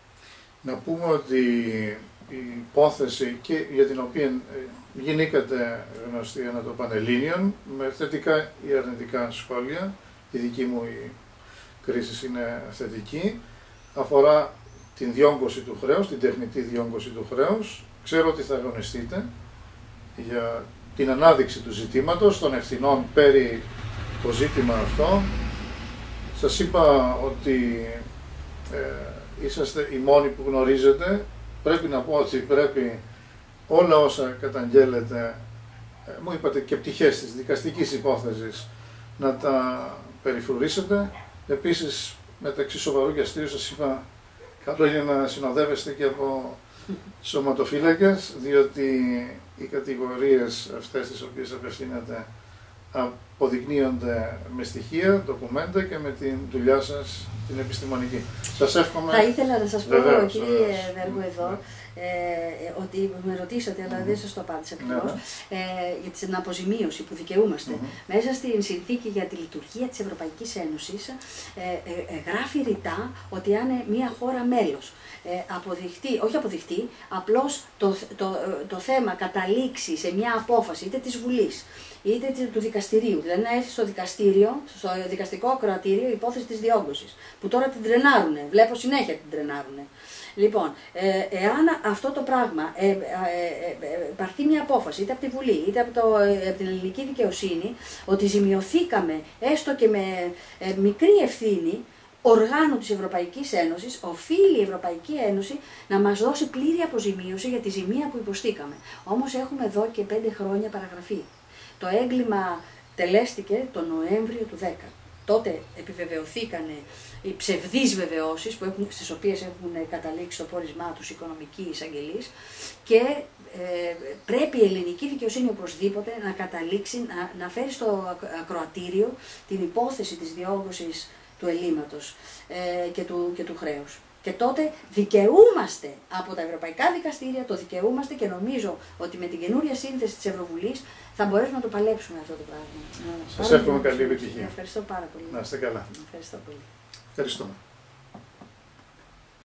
Να πούμε ότι η υπόθεση και για την οποία γεννήκατε γνωστή ανά το Πανελλήνιον, με θετικά ή αρνητικά σχόλια, η δική μου η κρίση είναι θετική, αφορά την διόγκωση του χρέους, την τεχνητή διόγκωση του χρέους. Ξέρω ότι θα αγωνιστείτε για την ανάδειξη του ζητήματος, των ευθυνών περί το ζήτημα αυτό. Σας είπα ότι ε, είσαστε οι μόνοι που γνωρίζετε. Πρέπει να πω ότι πρέπει όλα όσα καταγγέλλετε, ε, μου είπατε και πτυχές της δικαστικής υπόθεσης, να τα περιφρουρήσετε, Επίσης, μεταξύ σοβαρού και αστείου σας είπα, καλό είναι να συνοδεύεστε και από σωματοφύλακες, διότι οι κατηγορίες αυτές τις οποίες απευθύνεται αποδεικνύονται με στοιχεία, ντοκουμέντα και με την δουλειά σας την επιστημονική. Σας εύχομαι. Θα ήθελα να σας πω, βεβαίως, κύριε βεβαίως. Βέργο, εδώ, Ναι. ε, ότι με ρωτήσατε, αλλά δεν σας το απάντησα ακριβώς, Ναι, ε, για την αποζημίωση που δικαιούμαστε. Mm-hmm. Μέσα στην συνθήκη για τη λειτουργία της Ευρωπαϊκής Ένωσης ε, ε, ε, γράφει ρητά ότι αν μια χώρα μέλος ε, αποδειχτεί, όχι αποδειχτεί, απλώς το, το, το θέμα καταλήξει σε μια απόφαση είτε της Βουλής, είτε του δικαστηρίου, δηλαδή να έρθει στο δικαστήριο, στο δικαστικό ακροατήριο η υπόθεση της διόγκωσης, που τώρα την τρενάρουνε, βλέπω συνέχεια την τρενάρουνε. Λοιπόν, ε, εάν αυτό το πράγμα ε, ε, ε, ε, πάρθει μια απόφαση είτε από τη Βουλή είτε από, το, ε, από την ελληνική δικαιοσύνη ότι ζημιωθήκαμε έστω και με ε, μικρή ευθύνη οργάνου της Ευρωπαϊκής Ένωσης, οφείλει η Ευρωπαϊκή Ένωση να μας δώσει πλήρη αποζημίωση για τη ζημία που υποστήκαμε. Όμως έχουμε εδώ και πέντε χρόνια παραγραφή. Το έγκλημα τελέστηκε τον Νοέμβριο του δέκα. Τότε επιβεβαιωθήκαν οι ψευδείς βεβαιώσεις που έχουν, στις οποίες έχουν καταλήξει το πόρισμά τους οικονομικοί εισαγγελείς και ε, πρέπει η ελληνική δικαιοσύνη οπωσδήποτε να καταλήξει, να, να φέρει στο ακροατήριο την υπόθεση της διόγκωσης του ελλείμματος ε, και, του, και του χρέους. Και τότε δικαιούμαστε από τα ευρωπαϊκά δικαστήρια, το δικαιούμαστε και νομίζω ότι με την καινούρια σύνθεση της Ευρωβουλής θα μπορέσουμε να το παλέψουμε αυτό το πράγμα. Σας εύχομαι καλή επιτυχία. Ευχαριστώ πάρα πολύ. Να είστε καλά. Ευχαριστώ πολύ. Ευχαριστούμε.